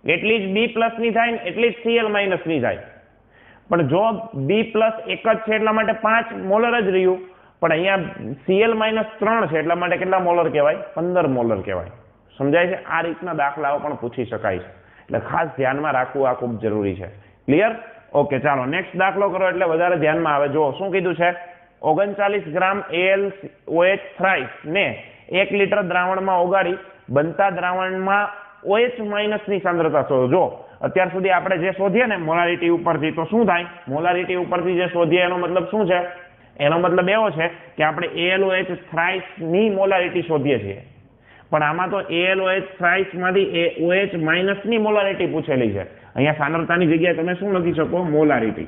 એટલી જ B પ્લસ ની થાય ને એટલી જ Cl માઇનસ ની થાય. પણ જો B પ્લસ એક જ છે એટલા માટે 5 મોલર જ રહ્યું, પણ અહીંયા Cl માઇનસ 3 છે એટલા માટે કેટલા મોલર કહેવાય? 15 મોલર કહેવાય. સમજાય છે? આ રીતના દાખલાઓ પણ પૂછી શકાય છે, એટલે ખાસ ધ્યાનમાં રાખવું આ ખૂબ જરૂરી છે. ક્લિયર? ઓકે, ચાલો નેક્સ્ટ દાખલો કરો એટલે વધારે ધ્યાનમાં આવે. જો શું કીધું છે, 39 ગ્રામ AlOH થ્રાઇસ ને 1 લીટર દ્રાવણમાં ઓગાળી બનતા દ્રાવણમાં OH માઇનસ ની સાંદ્રતા શોધો. જો અત્યાર સુધી આપણે જે શોધીએ ને મોલારિટી ઉપરથી, તો શું થાય? મોલારિટી ઉપરથી જે શોધીએ એનો મતલબ શું છે? એનો મતલબ એવો છે કે આપણે AlOH થ્રાઇસ ની મોલારિટી શોધીએ છીએ, પણ આમાં તો AlOH થ્રાઇસ માંથી OH માઇનસ ની મોલારિટી પૂછેલી છે. અહીંયા સાંદ્રતાની જગ્યાએ તમે શું લખી શકો? મોલારિટી.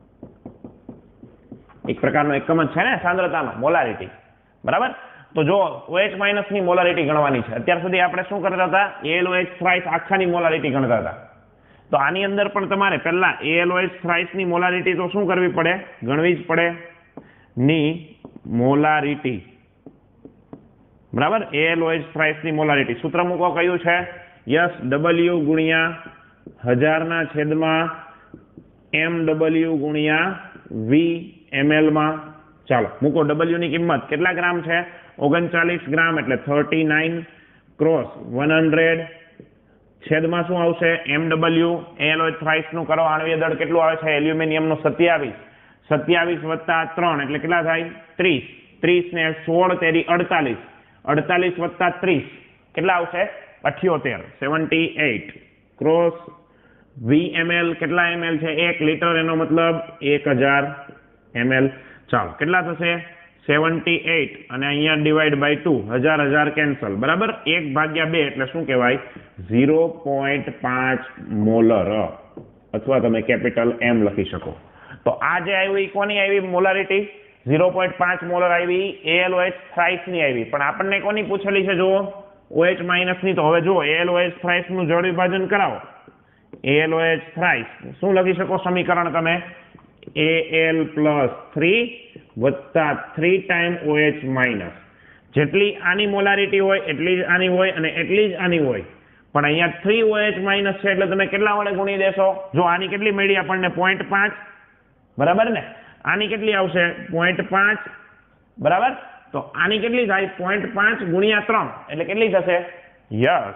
એક પ્રકારનો એકમ જ છે ને સાંદ્રતાનો, મોલારિટી. બરાબર? તો જો OH માઇનસ ની મોલારિટી ગણવાની છે. અત્યાર સુધી આપણે શું કરતા હતા? AlOH થ્રાઇસ આખાની મોલારિટી ગણતા હતા. તો આની અંદર પણ તમારે પહેલા AlOH થ્રાઇસ ની મોલારિટી તો શું કરવી પડે? ગણવી જ પડે. ની મોલારિટી. બરાબર? AlOH થ્રાઇસ ની મોલારિટી સૂત્ર મૂકો, કયું છે? યસ, W ગુણ્યા 1000 ના છેદમાં MW ગુણ્યા V ml માં. ચાલો મૂકો. W ની કિંમત કેટલા ગ્રામ છે? 39 ગ્રામ, એટલે 39 ક્રોસ 100 છેદમાં શું આવશે? MW. AlOH થ્રાઇસ નું કરો આણ્વીય દળ કેટલું આવે છે? એલ્યુમિનિયમ નું 27. 27 વત્તા 3 એટલે કેટલા થાય? 30. 30 ને 16 તેરી 48. 48 વત્તા 30 કેટલા આવશે? 78. 78 ક્રોસ VmL. કેટલા ml છે? 1 લીટર, એનો મતલબ 1000 ml. ચાલો કેટલા થશે? 78 અને અહીંયા ડિવાઈડ બાય 2, 1000 કેન્સલ. બરાબર? 1/2 એટલે શું કહેવાય? 0.5 મોલર, અથવા તમે કેપિટલ M લખી શકો. તો આ જે આવી કોની આવી મોલારિટી? 0.5 મોલર આવી AlOH થ્રાઇસ ની આવી. પણ આપણને કોની પૂછેલી છે? જુઓ, OH માઇનસ ની. તો હવે જુઓ, AlOH થ્રાઇસ નું જળ વિભાજન કરાવો. AlOH થ્રાઇસ શું લખી શકો સમીકરણ તમે? Al પ્લસ 3 વત્તા 3 ટાઈમ OH માઇનસ. જેટલી આની મોલારિટી હોય એટલી જ આની હોય અને એટલી જ આની હોય, પણ અહીંયા 3 OH માઇનસ છે એટલે તમે કેટલા વડે ગુણી દેશો? જો આની કેટલી મળી આપણને? 0.5. બરાબર ને? આની કેટલી આવશે? 0.5. બરાબર? તો આની કેટલી થાય? 0.5 ગુણ્યા 3 એટલે કેટલી થશે? યસ,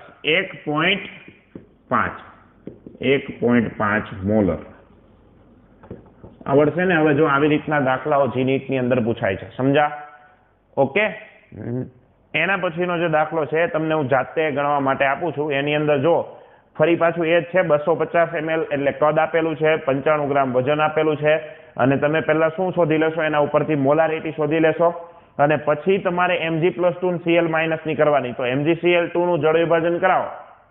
1.5. 1.5 મોલર. આવડશે ને? હવે જો આવી રીતના દાખલાઓ GNET ની અંદર પૂછાય છે. સમજા? ઓકે. એના પછીનો જે દાખલો છે તમને હું જાતે ગણવા માટે આપું છું. એની અંદર જો ફરી પાછું એ જ છે, 250 ml એટલે કદ આપેલું છે, 95 ગ્રામ વજન આપેલું છે, અને તમે પહેલા શું શોધી લેશો? એના ઉપરથી મોલારિટી શોધી લેશો, અને પછી તમારે Mg+2 ને Cl માઇનસ ની કરવાની. તો MgCl2 નું જળ વિભાજન કરાવો.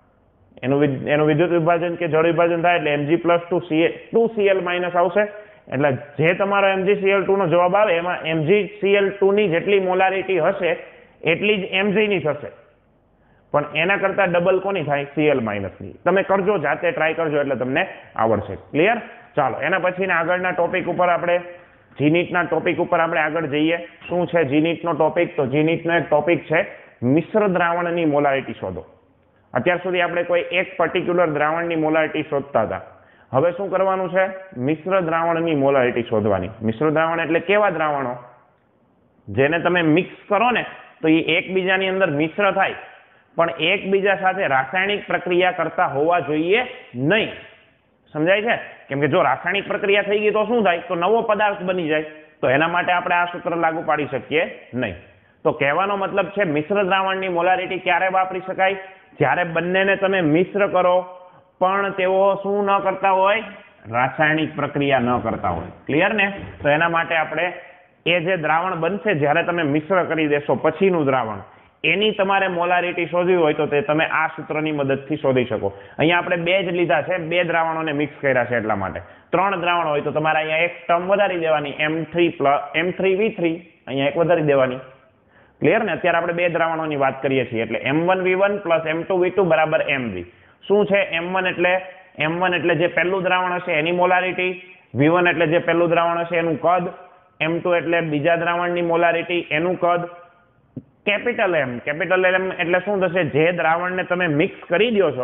એનું વિદ્યુત વિભાજન કે જળ વિભાજન થાય એટલે Mg+2 Cl માઇનસ આવશે. એટલે જે તમારો MgCl2 નો જવાબ આવે એમાં MgCl2 ની જેટલી મોલારિટી હશે એટલી જ Mg ની થશે, પણ એના કરતા ડબલ કોની થાય? Cl માઇનસ ની. તમે કરજો, જાતે ટ્રાય કરજો એટલે તમને આવડશે. ક્લિયર? ચાલો એના પછીના આગળના ટોપિક ઉપર આપણે GNET ના ટોપિક ઉપર આપણે આગળ જઈએ. શું છે GNET નો ટોપિક? તો GNET નો એક ટોપિક છે મિશ્ર દ્રાવણની મોલારિટી શોધો. અત્યાર સુધી આપણે કોઈ એક પર્ટિક્યુલર દ્રાવણની મોલારિટી શોધતા હતા. હવે શું કરવાનું છે? મિશ્ર દ્રાવણની મોલારિટી શોધવાની. મિશ્ર દ્રાવણ એટલે કેવા દ્રાવણો? જેને તમે મિક્સ કરો ને તો એ એકબીજાની અંદર મિશ્ર થાય, પણ એકબીજા સાથે રાસાયણિક પ્રક્રિયા કરતા હોવા જોઈએ નહીં. સમજાય છે? કેમ કે જો રાસાયણિક પ્રક્રિયા થઈ ગઈ તો શું થાય? તો નવો પદાર્થ બની જાય. તો એના માટે આપણે આ સૂત્ર લાગુ પાડી શકીએ નહીં. તો કહેવાનો મતલબ છે મિશ્ર દ્રાવણની મોલારિટી ક્યારે વાપરી શકાય? જ્યારે બંનેને તમે મિશ્ર કરો પણ તેઓ શું ન કરતા હોય? રાસાયણિક પ્રક્રિયા ન કરતા હોય. ક્લિયર ને? તો એના માટે આપણે એ જે દ્રાવણ બનશે જ્યારે તમે મિશ્ર કરી દેશો પછીનું દ્રાવણ, એની તમારે મોલારિટી શોધવી હોય તો તે તમે આ સૂત્રની મદદથી શોધી શકો. અહીંયા આપણે 2 જ લીધા છે, 2 દ્રાવણોને મિક્સ કર્યા છે એટલા માટે. 3 દ્રાવણ હોય તો તમારે અહીંયા એક ટર્મ વધારી દેવાની, M3V3, અહીંયા એક વધારી દેવાની. ક્લિયર ને? અત્યારે આપણે 2 દ્રાવણોની વાત કરીએ છીએ એટલે M1V1 + M2V2 બરાબર MV. શું છે M1 એટલે? M1 એટલે જે પહેલું દ્રાવણ હશે એની મોલારિટી, V1 એટલે જે પહેલું દ્રાવણ હશે એનું કદ, M2 એટલે બીજા દ્રાવણની મોલારિટી એનું કદ. કેપિટલ M એટલે શું થશે? જે દ્રાવણને તમે મિક્સ કરી દો છો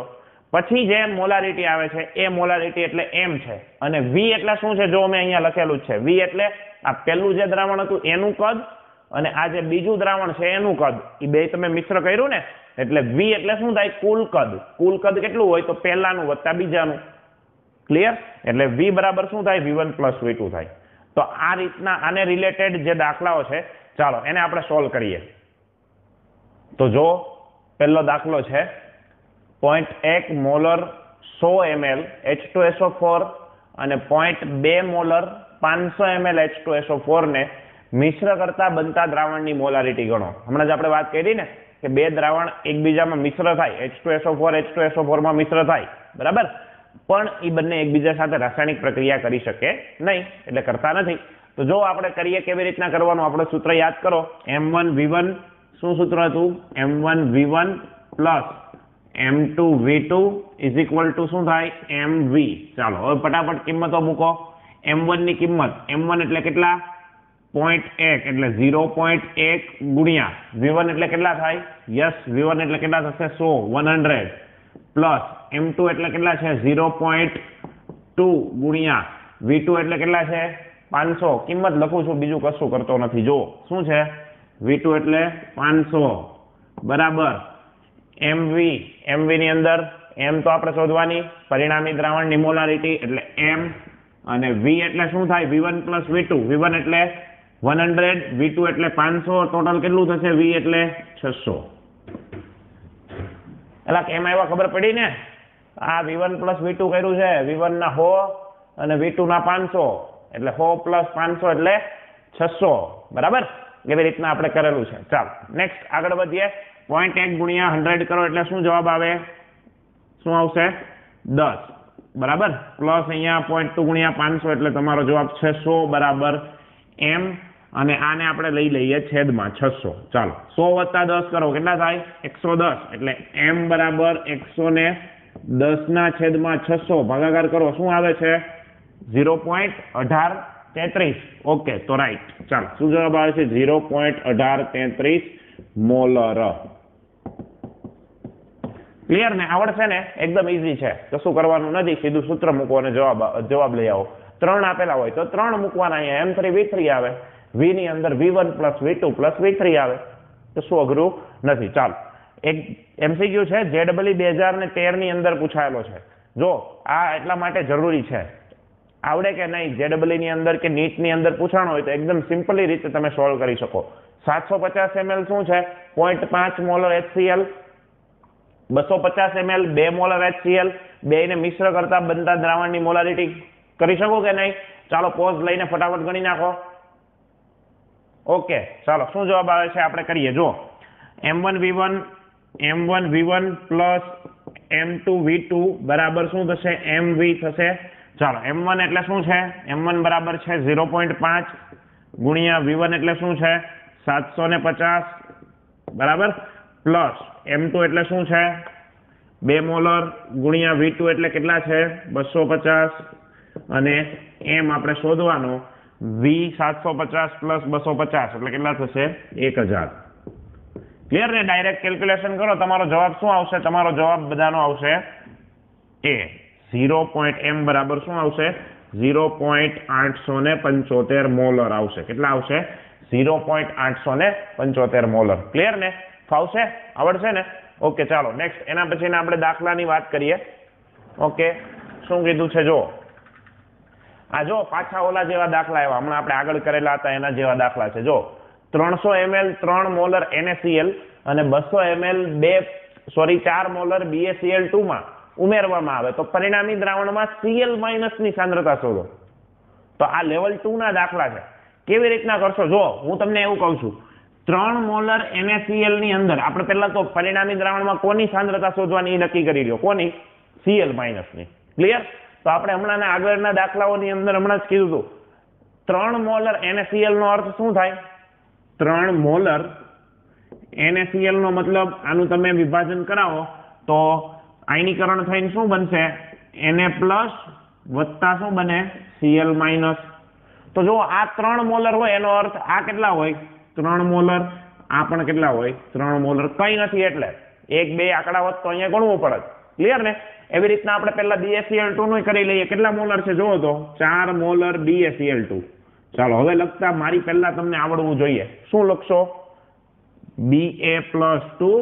પછી જે મોલારિટી આવે છે એ મોલારિટી એટલે m છે અને v એટલે શું છે જો મેં અહીંયા લખેલું જ છે v એટલે આ પહેલું જે દ્રાવણ હતું એનું કદ અને આ જે બીજું દ્રાવણ છે એનું કદ એ બે તમે મિશ્ર કર્યું ને એટલે v એટલે શું થાય કુલ કદ કેટલું હોય તો પહેલાનું વત્તા બીજાનું ક્લિયર એટલે v બરાબર શું થાય v1 + v2 થાય તો આ રીતના આને રિલેટેડ જે દાખલાઓ છે ચાલો એને આપણે સોલ્વ કરીએ તો જો પહેલો દાખલો છે 0.1 મોલર 100 ml H2SO4 અને 0.2 મોલર 500 ml H2SO4 ને મિશ્ર કરતા બનતા દ્રાવણની મોલારિટી ગણો હમણાં જ આપણે વાત કરી ને કે બે દ્રાવણ એકબીજામાં મિશ્ર થાય H2SO4 માં મિશ્ર થાય બરાબર પણ એ બંને એકબીજા સાથે રાસાયણિક પ્રક્રિયા કરી શકે નહીં એટલે કરતા નથી તો જો આપણે કરીએ કેવી રીતના કરવાનું આપણે સૂત્ર યાદ કરો M1V1 શું સૂત્ર હતું M1V1 + M2V2 = શું થાય MV ચાલો હવે ફટાફટ કિંમતો મૂકો M1 ની કિંમત M1 એટલે કેટલા 0.1 એટલે 0.1 ગુણ્યા V1 એટલે કેટલા થાય યસ V1 એટલે કેટલા થશે 100 પ્લસ M2 એટલે કેટલા છે 0.2 ગુણ્યા V2 એટલે કેટલા છે 500 કિંમત લખું છું બીજું કશું કરતો નથી જો શું છે V2 એટલે 500 બરાબર MV ની અંદર M તો આપણે શોધવાની પરિણામી દ્રાવણની મોલારિટી એટલે M અને V એટલે શું થાય V1 + V2 V1 એટલે 100 V2 એટલે 500 ટોટલ કેટલું થશે V એટલે 600 એટલે કેમ આવ્યા ખબર પડી ને આ V1 + V2 કર્યું છે V1 ના 100 અને V2 ના 500 એટલે 100 + 500 એટલે 600 બરાબર એવી રીતના આપણે કરેલું છે ચાલો નેક્સ્ટ આગળ વધીએ 0.1 ગુણ્યા 100 કરો એટલે શું જવાબ આવે શું આવશે 10 બરાબર પ્લસ અહીંયા 0.2 ગુણ્યા 500 એટલે તમારો જવાબ 600 બરાબર M અને આને આપણે લઈ લઈએ છેદમાં 600 ચાલો 100 + 10 કરો કેટલા થાય 110 એટલે M બરાબર 110 ના છેદમાં 600 ભાગાકાર કરો શું આવે છે 0.1833 ઓકે તો રાઈટ ચાલો શું જવાબ આવે છે 0.1833 મોલર ક્લિયર ને આવડશે ને એકદમ ઈઝી છે કશું કરવાનું નથી સીધું સૂત્ર મૂકો અને જવાબ લઈ આવો 3 આપેલા હોય તો 3 મૂકવાના અહીંયા M3 V3 આવે V ની અંદર V1 + V2 + V3 આવે તો શું અઘરું નથી ચાલો એક MCQ છે JEE 2013 ની અંદર પૂછાયેલો છે જો આ એટલા માટે જરૂરી છે આવડે કે નહીં JEE ની અંદર કે નીટ ની અંદર પૂછાણો હોય તો એકદમ સિમ્પલી રીતે તમે સોલ્વ કરી શકો 750 ml શું છે 0.5 molar HCl 250 ml 2 molar HCl બેને મિશ્ર કરતા બનતા દ્રાવણની મોલારિટી કરી શકો કે નહીં ચાલો પોઝ લઈને ફટાફટ ગણી નાખો ઓકે ચાલો શું જવાબ આવે છે આપણે કરીએ જો M1V1 + M2V2 બરાબર શું થશે MV થશે ચાલો M1 એટલે શું છે M1 બરાબર છે 0.5 ગુણ્યા V1 એટલે શું છે 750 બરાબર પ્લસ M2 એટલે શું છે 2 મોલર ગુણ્યા V2 એટલે કેટલા છે 250 અને M આપણે શોધવાનો V 750 + 250 એટલે કેટલા થશે 1000 ક્લિયર ને ડાયરેક્ટ કેલ્ક્યુલેશન કરો તમારો જવાબ શું આવશે તમારો જવાબ બધાનો આવશે A 0.M બરાબર શું આવશે 0.875 મોલર આવશે કેટલા આવશે 0.875 મોલર ક્લિયર ને ફાવશે આવડશે ને ઓકે ચાલો નેક્સ્ટ એના પછીના આપણે દાખલાની વાત કરીએ ઓકે શું કીધું છે જો આ જો પાછા ઓલા જેવા દાખલા આવ્યા હમણાં આપણે આગળ કરેલા હતા એના જેવા દાખલા છે જો 300 ml 3 મોલર NaCl અને 200 ml 4 મોલર BaCl2 માં ઉમેરવામાં આવે તો પરિણામી દ્રાવણમાં Cl- ની સાંદ્રતા શોધો તો આ લેવલ 2 ના દાખલા છે કેવી રીતના કરશો જો હું તમને એવું કહું છું 3 મોલર NaCl ની અંદર આપણે પહેલા તો પરિણામી દ્રાવણમાં કોની સાંદ્રતા શોધવાની નક્કી કરી લ્યો કોની Cl- ની ક્લિયર તો આપણે હમણાં આગળના દાખલાઓની અંદર હમણાં જ કીધું હતું 3 મોલર NaCl નો અર્થ શું થાય 3 મોલર NaCl નો મતલબ આનું તમે વિભાજન કરાવો તો આયનીકરણ થઈને શું બનશે Na+ વત્તા શું બને Cl- તો જો આ 3 મોલર હોય એનો અર્થ આ કેટલા હોય 3 મોલર આ પણ કેટલા હોય 3 મોલર કઈ નથી એટલે 1 2 આંકડા વત્તો અહીંયા ગણવું પડે ક્લિયર ને એવી રીતના આપણે પહેલા BaCl2 નું કરી લઈએ. કેટલા મોલર છે જુઓ તો 4 મોલર BaCl2. ચાલો હવે લખતા મારી પહેલા તમને આવડવું જોઈએ. શું લખશો? Ba+2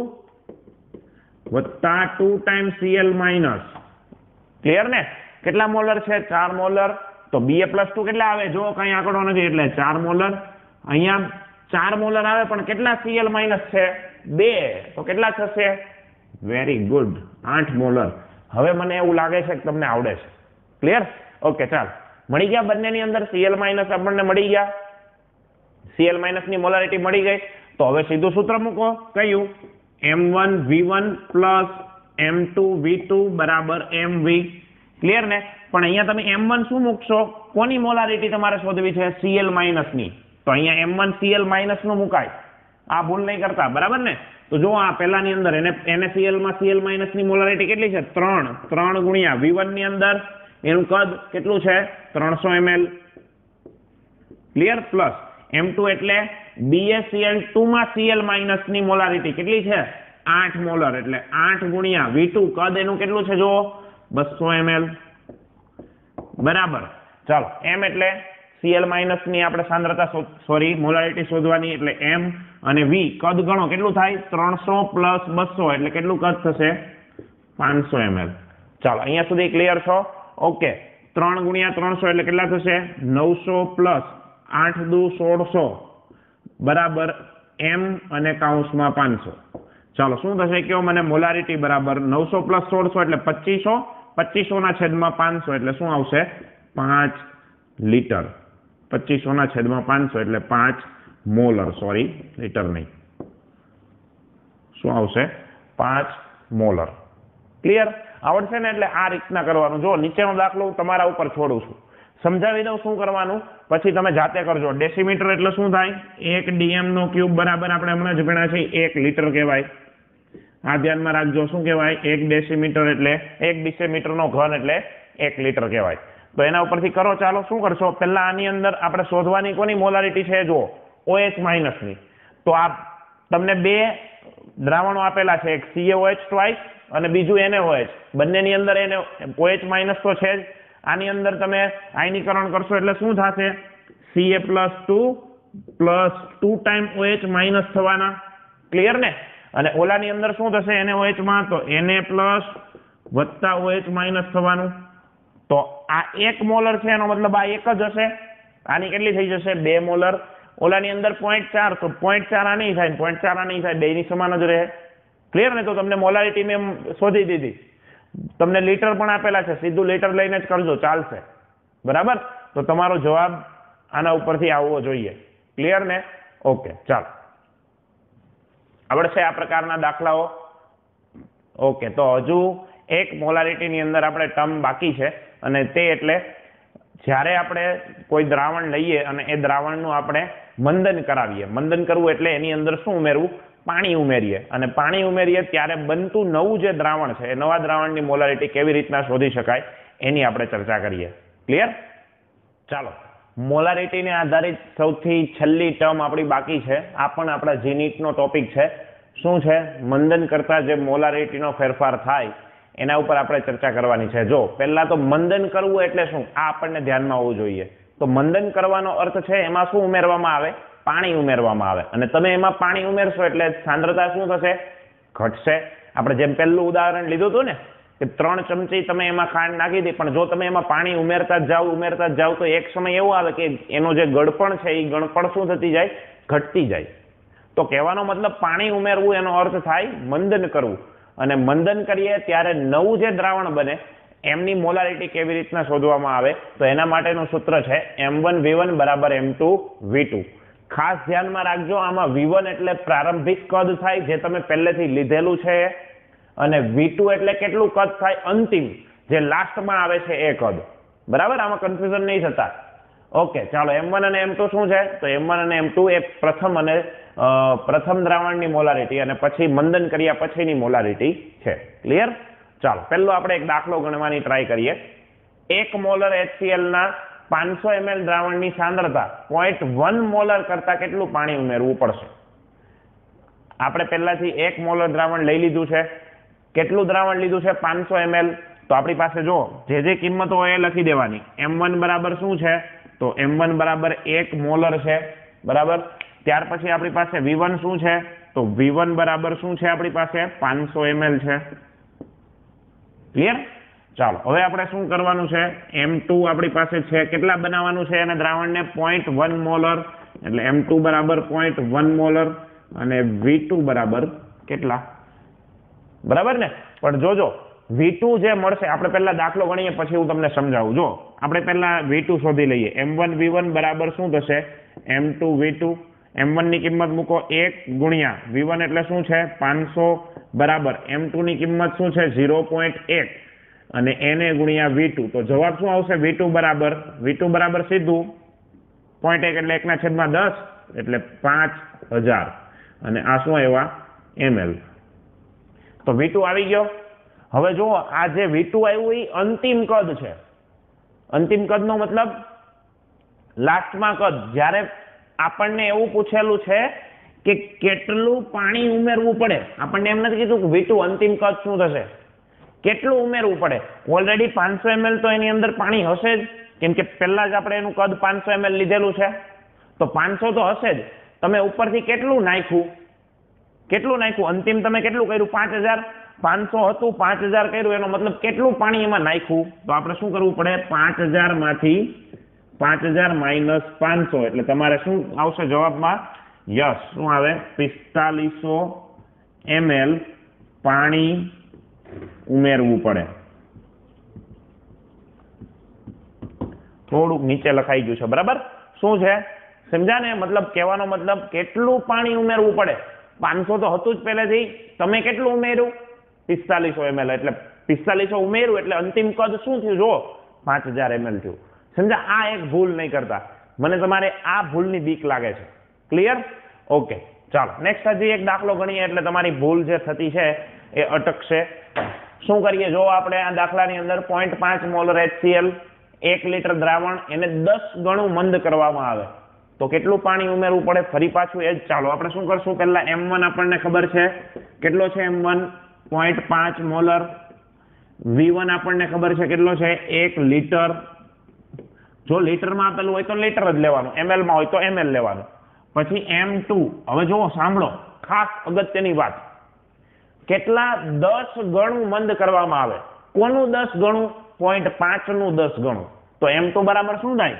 વત્તા 2 ટાઈમ્સ Cl માઇનસ. ક્લિયર ને? કેટલા મોલર છે? 4 મોલર. તો Ba+2 કેટલા આવે? જો કઈ આંકડો નથી એટલે 4 મોલર. અહીંયા 4 મોલર આવે પણ કેટલા Cl માઇનસ છે? 2. તો કેટલા થશે? Very good, 8 molar. હવે મને એવું લાગે છે કે તમને આવડે છે. ક્લિયર? ઓકે ચાલ, મળી ગયા બંનેની અંદર Cl માઇનસ આપણને મળી ગયા. Cl માઇનસ ની મોલારિટી મળી ગઈ. તો હવે સીધું સૂત્ર મૂકો. કયું? M1V1 પ્લસ M2V2 બરાબર MV. ક્લિયર ને? પણ અહીંયા તમે M1 શું મૂકશો? કોની મોલારિટી તમારે શોધવી છે? Cl માઇનસ ની. તો અહીંયા M1 Cl માઇનસ નું મુકાય. આ ભૂલ નહીં કરતા, બરાબર ને? તો જો આ પહેલાની અંદર એને Cl માં Cl માઇનસ ની મોલારિટી કેટલી છે? 3 ગુણ્યા V1 ની અંદર એનું કદ કેટલું છે? 300 ml. ક્લિયર? પ્લસ M2 એટલે BaCl2 માં Cl માઇનસ ની મોલારિટી કેટલી છે? 8 મોલર. એટલે 8 ગુણ્યા V2 કદ એનું કેટલું છે? જો 200 ml. બરાબર. ચાલો, M એટલે Cl માઇનસ ની આપણે સાંદ્રતા મોલારિટી શોધવાની, એટલે M અને V કદ ગણો કેટલું થાય? 300 પ્લસ 200 એટલે કેટલું કદ થશે? 500 ml. ચાલો, અહીંયા સુધી ક્લિયર છો? ઓકે. 3 ગુણ્યા 300 એટલે કેટલા થશે? 900 પ્લસ 8 દુ 1600 બરાબર M અને કૌંસમાં 500. ચાલો, શું થશે કયો મને? મોલારિટી બરાબર 900 પ્લસ 1600 એટલે 2500. 2500 ના છેદમાં 500 એટલે શું આવશે? 5 લીટર. 2500 ના છેદમાં 500 એટલે 5 મોલર. સોરી, લીટર નહીં. શું આવશે? 5 મોલર. ક્લિયર? આવડશે ને? એટલે આ રીતના કરવાનું. જો નીચેનો દાખલો હું તમારા ઉપર છોડું છું, સમજાવી દઉં શું કરવાનું, પછી તમે જાતે કરજો. ડેસીમીટર એટલે શું થાય? 1 dm નો ક્યુબ બરાબર આપણે હમણાં જ ભણ્યા છે 1 લીટર કહેવાય. આ ધ્યાનમાં રાખજો. શું કહેવાય? 1 ડેસીમીટર એટલે 1 ડેસીમીટર નો ઘન એટલે 1 લીટર કહેવાય. તો એના ઉપરથી કરો. ચાલો, શું કરશો? પહેલા આની અંદર આપણે શોધવાની કોની મોલારિટી છે? જો OH માઇનસ ની. તો આ તમને બે દ્રાવણો આપેલા છે, એક CaOH ટ્વાઇસ અને બીજું NaOH. બંનેની અંદર OH માઇનસ તો છે જ. આની અંદર તમે આયનીકરણ કરશો એટલે શું થશે? Ca+2 plus 2 time OH minus થવાના. ક્લિયર ને? અને ઓલાની અંદર શું થશે? NaOH માં તો Na પ્લસ વત્તા OH માઇનસ થવાનું. તો આ 1 મોલર છે, એનો મતલબ આ એક જ હશે. આની કેટલી થઈ જશે? 2 મોલર. ઓલાની અંદર 0.4, તો 0.4 આ નહીં થાય, 0.4 આ નહીં થાય, બેની સમાન જ રહે. ક્લિયર ને? તો તમને મોલારિટી મેં શોધી દીધી. તમને લીટર પણ આપેલા છે, સીધું લીટર લઈને જ કરજો, ચાલશે. બરાબર? તો તમારો જવાબ આના ઉપરથી આવવો જોઈએ. ક્લિયર ને? ઓકે, ચાલો, આવડશે આ પ્રકારના દાખલાઓ? ઓકે, તો હજુ એક મોલારિટીની અંદર આપણે ટર્મ બાકી છે, અને તે એટલે જ્યારે આપણે કોઈ દ્રાવણ લઈએ અને એ દ્રાવણનું આપણે મંદન કરાવીએ. મંદન કરવું એટલે એની અંદર શું ઉમેરવું? પાણી ઉમેરીએ. અને પાણી ઉમેરીએ ત્યારે બનતું નવું જે દ્રાવણ છે, એ નવા દ્રાવણની મોલારિટી કેવી રીતના શોધી શકાય એની આપણે ચર્ચા કરીએ. ક્લિયર? ચાલો, મોલારિટીને આધારિત સૌથી છેલ્લી ટર્મ આપણી બાકી છે. આ પણ આપણા જીનીટનો ટોપિક છે. શું છે? મંદન કરતા જે મોલારિટીનો ફેરફાર થાય એના ઉપર આપણે ચર્ચા કરવાની છે. જો પહેલા તો મંદન કરવું એટલે શું, આ આપણને ધ્યાનમાં હોવું જોઈએ. તો મંદન કરવાનો અર્થ છે એમાં શું ઉમેરવામાં આવે? પાણી ઉમેરવામાં આવે. અને તમે એમાં પાણી ઉમેરશો એટલે સાંદ્રતા શું થશે? ઘટશે. આપણે જેમ પહેલું ઉદાહરણ લીધું હતું ને, કે 3 ચમચી તમે એમાં ખાંડ નાખી હતી, પણ જો તમે એમાં પાણી ઉમેરતા જ જાઓ તો એક સમય એવો આવે કે એનો જે ગળપણ છે એ ગળપણ શું થતી જાય? ઘટતી જાય. તો કહેવાનો મતલબ પાણી ઉમેરવું એનો અર્થ થાય મંદન કરવું. અને મંદન કરીએ ત્યારે નવું જે દ્રાવણ બને એમની મોલારિટી કેવી રીતના શોધવામાં આવે? તો એના માટેનું સૂત્ર છે M1V1 બરાબર M2V2. ખાસ ધ્યાનમાં રાખજો, આમાં V1 એટલે પ્રારંભિક કદ થાય જે તમે પહેલેથી લીધેલું છે, અને V2 એટલે કેટલું કદ થાય? અંતિમ, જે લાસ્ટમાં આવે છે એ કદ. બરાબર? આમાં કન્ફ્યુઝન નહીં થતા. ઓકે, ચાલો, M1 અને M2 શું છે? તો M1 અને M2 એ પ્રથમ દ્રાવણની મોલારિટી અને પછી મંદન કર્યા પછીની મોલારિટી છે. ક્લિયર? ચાલો, પહેલો આપણે એક દાખલો ગણવાની ટ્રાય કરીએ. 1 મોલર HCl ના 500 ml દ્રાવણની સાંદ્રતા 0.1 મોલર કરતા કેટલું પાણી ઉમેરવું પડશે? આપણે પહેલાથી 1 મોલર દ્રાવણ લઈ લીધું છે. કેટલું દ્રાવણ લીધું છે? 500 ml. તો આપણી પાસે જો જે કિંમત હોય એ લખી દેવાની. m1 બરાબર શું છે? તો m1 બરાબર 1 મોલર છે, બરાબર. ત્યાર પછી આપણી પાસે v1 શું છે? તો v1 બરાબર શું છે આપણી પાસે? 500 ml છે. ક્લિયર? ચાલો હવે આપણે શું કરવાનું છે? m2 આપણી પાસે છે, કેટલા બનાવવાનું છે અને દ્રાવણને? 0.1 મોલર. એટલે m2 બરાબર 0.1 મોલર અને v2 બરાબર કેટલા? બરાબર ને? પણ જોજો v2 જે મળશે, આપણે પહેલા દાખલો ગણીએ પછી હું તમને સમજાવું. જો આપણે પહેલા v2 શોધી લઈએ. m1 v1 બરાબર શું થશે? m2 v2. m1 ની કિંમત મૂકો 1 ગુણ્યા v1 એટલે શું છે? 500 બરાબર m2 ની કિંમત શું છે? 0.1 અને એને ગુણ્યા v2. તો જવાબ શું આવશે? v2 બરાબર સીધું 0.1 એટલે 1/10 એટલે 5000 અને આ શું આવ્યા? ml. તો v2 આવી ગયો. હવે જો આ જે v2 આવ્યું એ અંતિમ કદ છે. અંતિમ કદનો મતલબ લાસ્ટમાં કદ. જ્યારે આપણને એવું પૂછેલું છે કે કેટલું પાણી ઉમેરવું પડે, આપણને એમ નથી કીધું કે v2 અંતિમ કદ શું થશે, કેટલું ઉમેરવું પડે. ઓલરેડી 500 ml તો એની અંદર પાણી હશે જ, કેમ કે પહેલા જ આપણે એનું કદ 500 ml લીધેલું છે, તો 500 તો હશે જ. તમે ઉપરથી કેટલું નાખ્યું? અંતિમ તમે કેટલું કર્યું? 5000. 500 હતું, 5000 કર્યું, એનો મતલબ કેટલું પાણી એમાં નાખ્યું? તો આપણે શું કરવું પડે? 5000 માંથી 5000 માઇનસ 500 એટલે તમારે શું આવશે જવાબમાં? યસ, શું આવે? 4500 ml પાણી ઉમેરવું પડે. થોડુંક નીચે લખાઈ ગયું છે, બરાબર. શું છે સમજ્યા ને? મતલબ કહેવાનો મતલબ કેટલું પાણી ઉમેરવું પડે. 500 તો હતું જ પહેલેથી, તમે કેટલું ઉમેર્યું? 4500 ml. એટલે 4500 ઉમેર્યું એટલે અંતિમ કદ શું થયું? જો 5000 ml થયું. સમજા? આ એક ભૂલ નહીં કરતા. મને તમારે આ ભૂલની બીક લાગે છે. ક્લિયર? ઓકે, ચાલો નેક્સ્ટ હજી એક દાખલો ગણીએ એટલે તમારી ભૂલ જે થતી છે એ અટકશે. શું કરીએ? જો આપણે આ દાખલાની અંદર 0.5 મોલર HCl 1 લીટર દ્રાવણ એને 10 ગણું મંદ કરવામાં આવે તો કેટલું પાણી ઉમેરવું પડે? ફરી પાછું એ જ. ચાલો આપણે શું કરશું? પહેલા m1 આપણને ખબર છે કેટલો છે? m1 0.5 molar. v1 આપણને ખબર છે કેટલો છે? 1 લીટર. જો લીટરમાં આપેલું હોય તો લીટર જ લેવાનું, ml માં હોય તો ml લેવાનું. પછી m2. હવે જુઓ, સાંભળો, ખાસ અગત્યની વાત. કેટલા? 10 ગણું મંદ કરવામાં આવે. કોનું 10 ગણું? 0.5 નું 10 ગણું. તો m2 બરાબર શું થાય?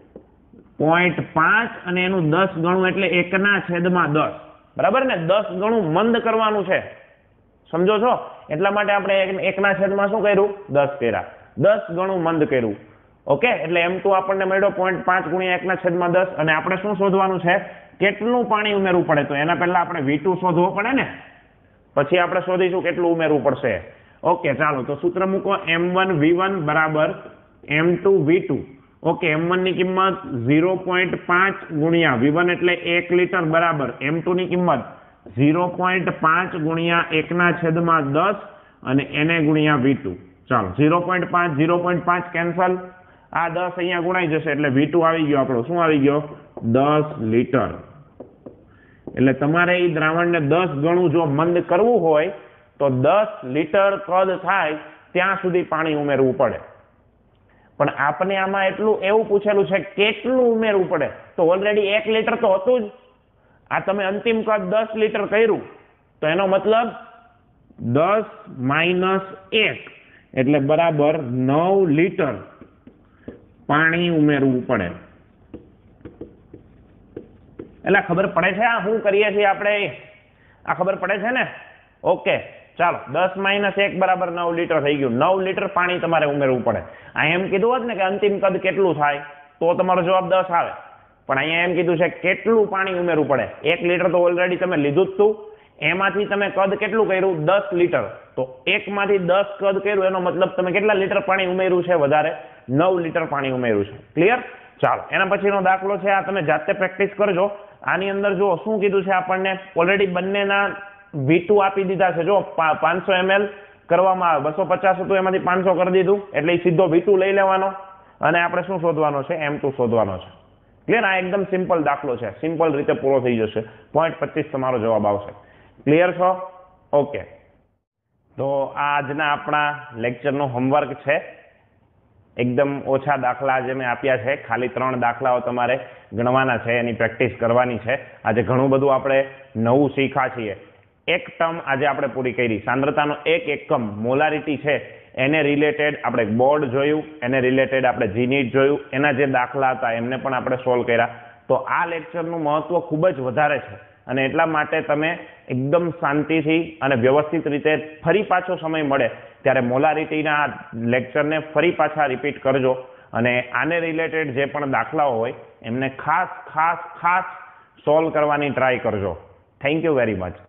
0.5 અને એનું 10 ગણું એટલે 1/10. બરાબર ને? 10 ગણું મંદ કરવાનું છે. સમજો છો? એટલા માટે આપણે 1/10 શું કર્યું? 10 કર્યા. 10 ગણું મંદ કર્યું. ઓકે, એટલે m2 આપણને મળ્યો 0.5 ગુણ્યા 1/10 અને આપણે શું શોધવાનું છે? કેટલું પાણી ઉમેરવું પડે. તો એના પહેલા આપણે v2 શોધવો પડે ને, પછી આપણે શોધીશું કેટલું ઉમેરવું પડશે. ઓકે, ચાલો તો સૂત્ર મૂકો. m1 v1 બરાબર m2 v2. ઓકે, m1 ની કિંમત 0.5 ગુણ્યા v1 એટલે 1 લીટર બરાબર m2 ની કિંમત 0.5 ગુણ્યા 1/10 અને એને ગુણ્યા v2. ચાલો 0.5 કેન્સલ. આ 10 અહીંયા ગુણાઈ જશે એટલે v2 આવી ગયો આપણો. શું આવી ગયો? 10 લીટર. એટલે તમારે એ દ્રાવણને 10 ગણું જો મંદ કરવું હોય તો 10 લીટર કદ થાય ત્યાં સુધી પાણી ઉમેરવું પડે. પણ આપણે આમાં એવું પૂછેલું છે કેટલું ઉમેરવું પડે. તો ઓલરેડી 1 લીટર તો હતું જ. આ તમે અંતિમ કદ 10 લીટર કર્યું તો એનો મતલબ 10 માઇનસ 1 એટલે બરાબર 9 લીટર પાણી ઉમેરવું પડે. એટલે ખબર પડે છે આ શું કરીએ છીએ આપણે? આ ખબર પડે છે ને? ઓકે, ચાલો 10 માઇનસ 1 બરાબર 9 લીટર થઈ ગયું. 9 લીટર પાણી તમારે ઉમેરવું પડે. આ એમ કીધું હોત ને કે અંતિમ કદ કેટલું થાય તો તમારો જવાબ 10 આવે, પણ અહીંયા એમ કીધું છે કેટલું પાણી ઉમેરવું પડે. 1 લીટર તો ઓલરેડી તમે લીધું જ હતું, એમાંથી તમે કદ કેટલું કર્યું? 10 લીટર. તો 1 માંથી 10 કદ કર્યું એનો મતલબ તમે કેટલા લીટર પાણી ઉમેર્યું છે? વધારે 9 લીટર પાણી ઉમેર્યું છે. ક્લિયર? ચાલો એના પછીનો દાખલો છે, આ તમે જાતે પ્રેક્ટિસ કરજો. આની અંદર જો શું કીધું છે આપણને, ઓલરેડી બંનેના v2 આપી દીધા છે. જો 500 ml કરવામાં આવે, 250 હતું એમાંથી 500 કરી દીધું એટલે એ સીધો v2 લઈ લેવાનો અને આપણે શું શોધવાનો છે? m2 શોધવાનો છે. ક્લિયર? આ એકદમ સિમ્પલ દાખલો છે, સિમ્પલ રીતે પૂરો થઈ જશે. 0.25 તમારો જવાબ આવશે. ક્લિયર છો? ઓકે, તો આ આજના આપણા લેક્ચરનું હોમવર્ક છે. એકદમ ઓછા દાખલા આજે મેં આપ્યા છે. ખાલી 3 દાખલાઓ તમારે ગણવાના છે, એની પ્રેક્ટિસ કરવાની છે. આજે ઘણું બધું આપણે નવું શીખ્યા છીએ. એક ટર્મ આજે આપણે પૂરી કરી. સાંદ્રતાનો એક એકમ મોલારિટી છે એને રિલેટેડ આપણે બોર્ડ જોયું, એને રિલેટેડ આપણે જીનીટ જોયું, એના જે દાખલા હતા એમને પણ આપણે સોલ્વ કર્યા. તો આ લેક્ચરનું મહત્વ ખૂબ જ વધારે છે અને એટલા માટે તમે એકદમ શાંતિથી અને વ્યવસ્થિત રીતે ફરી પાછો સમય મળે ત્યારે મોલારિટીના લેક્ચરને ફરી પાછા રિપીટ કરજો અને આને રિલેટેડ જે પણ દાખલાઓ હોય એમને ખાસ સોલ્વ કરવાની ટ્રાય કરજો. Thank you very much.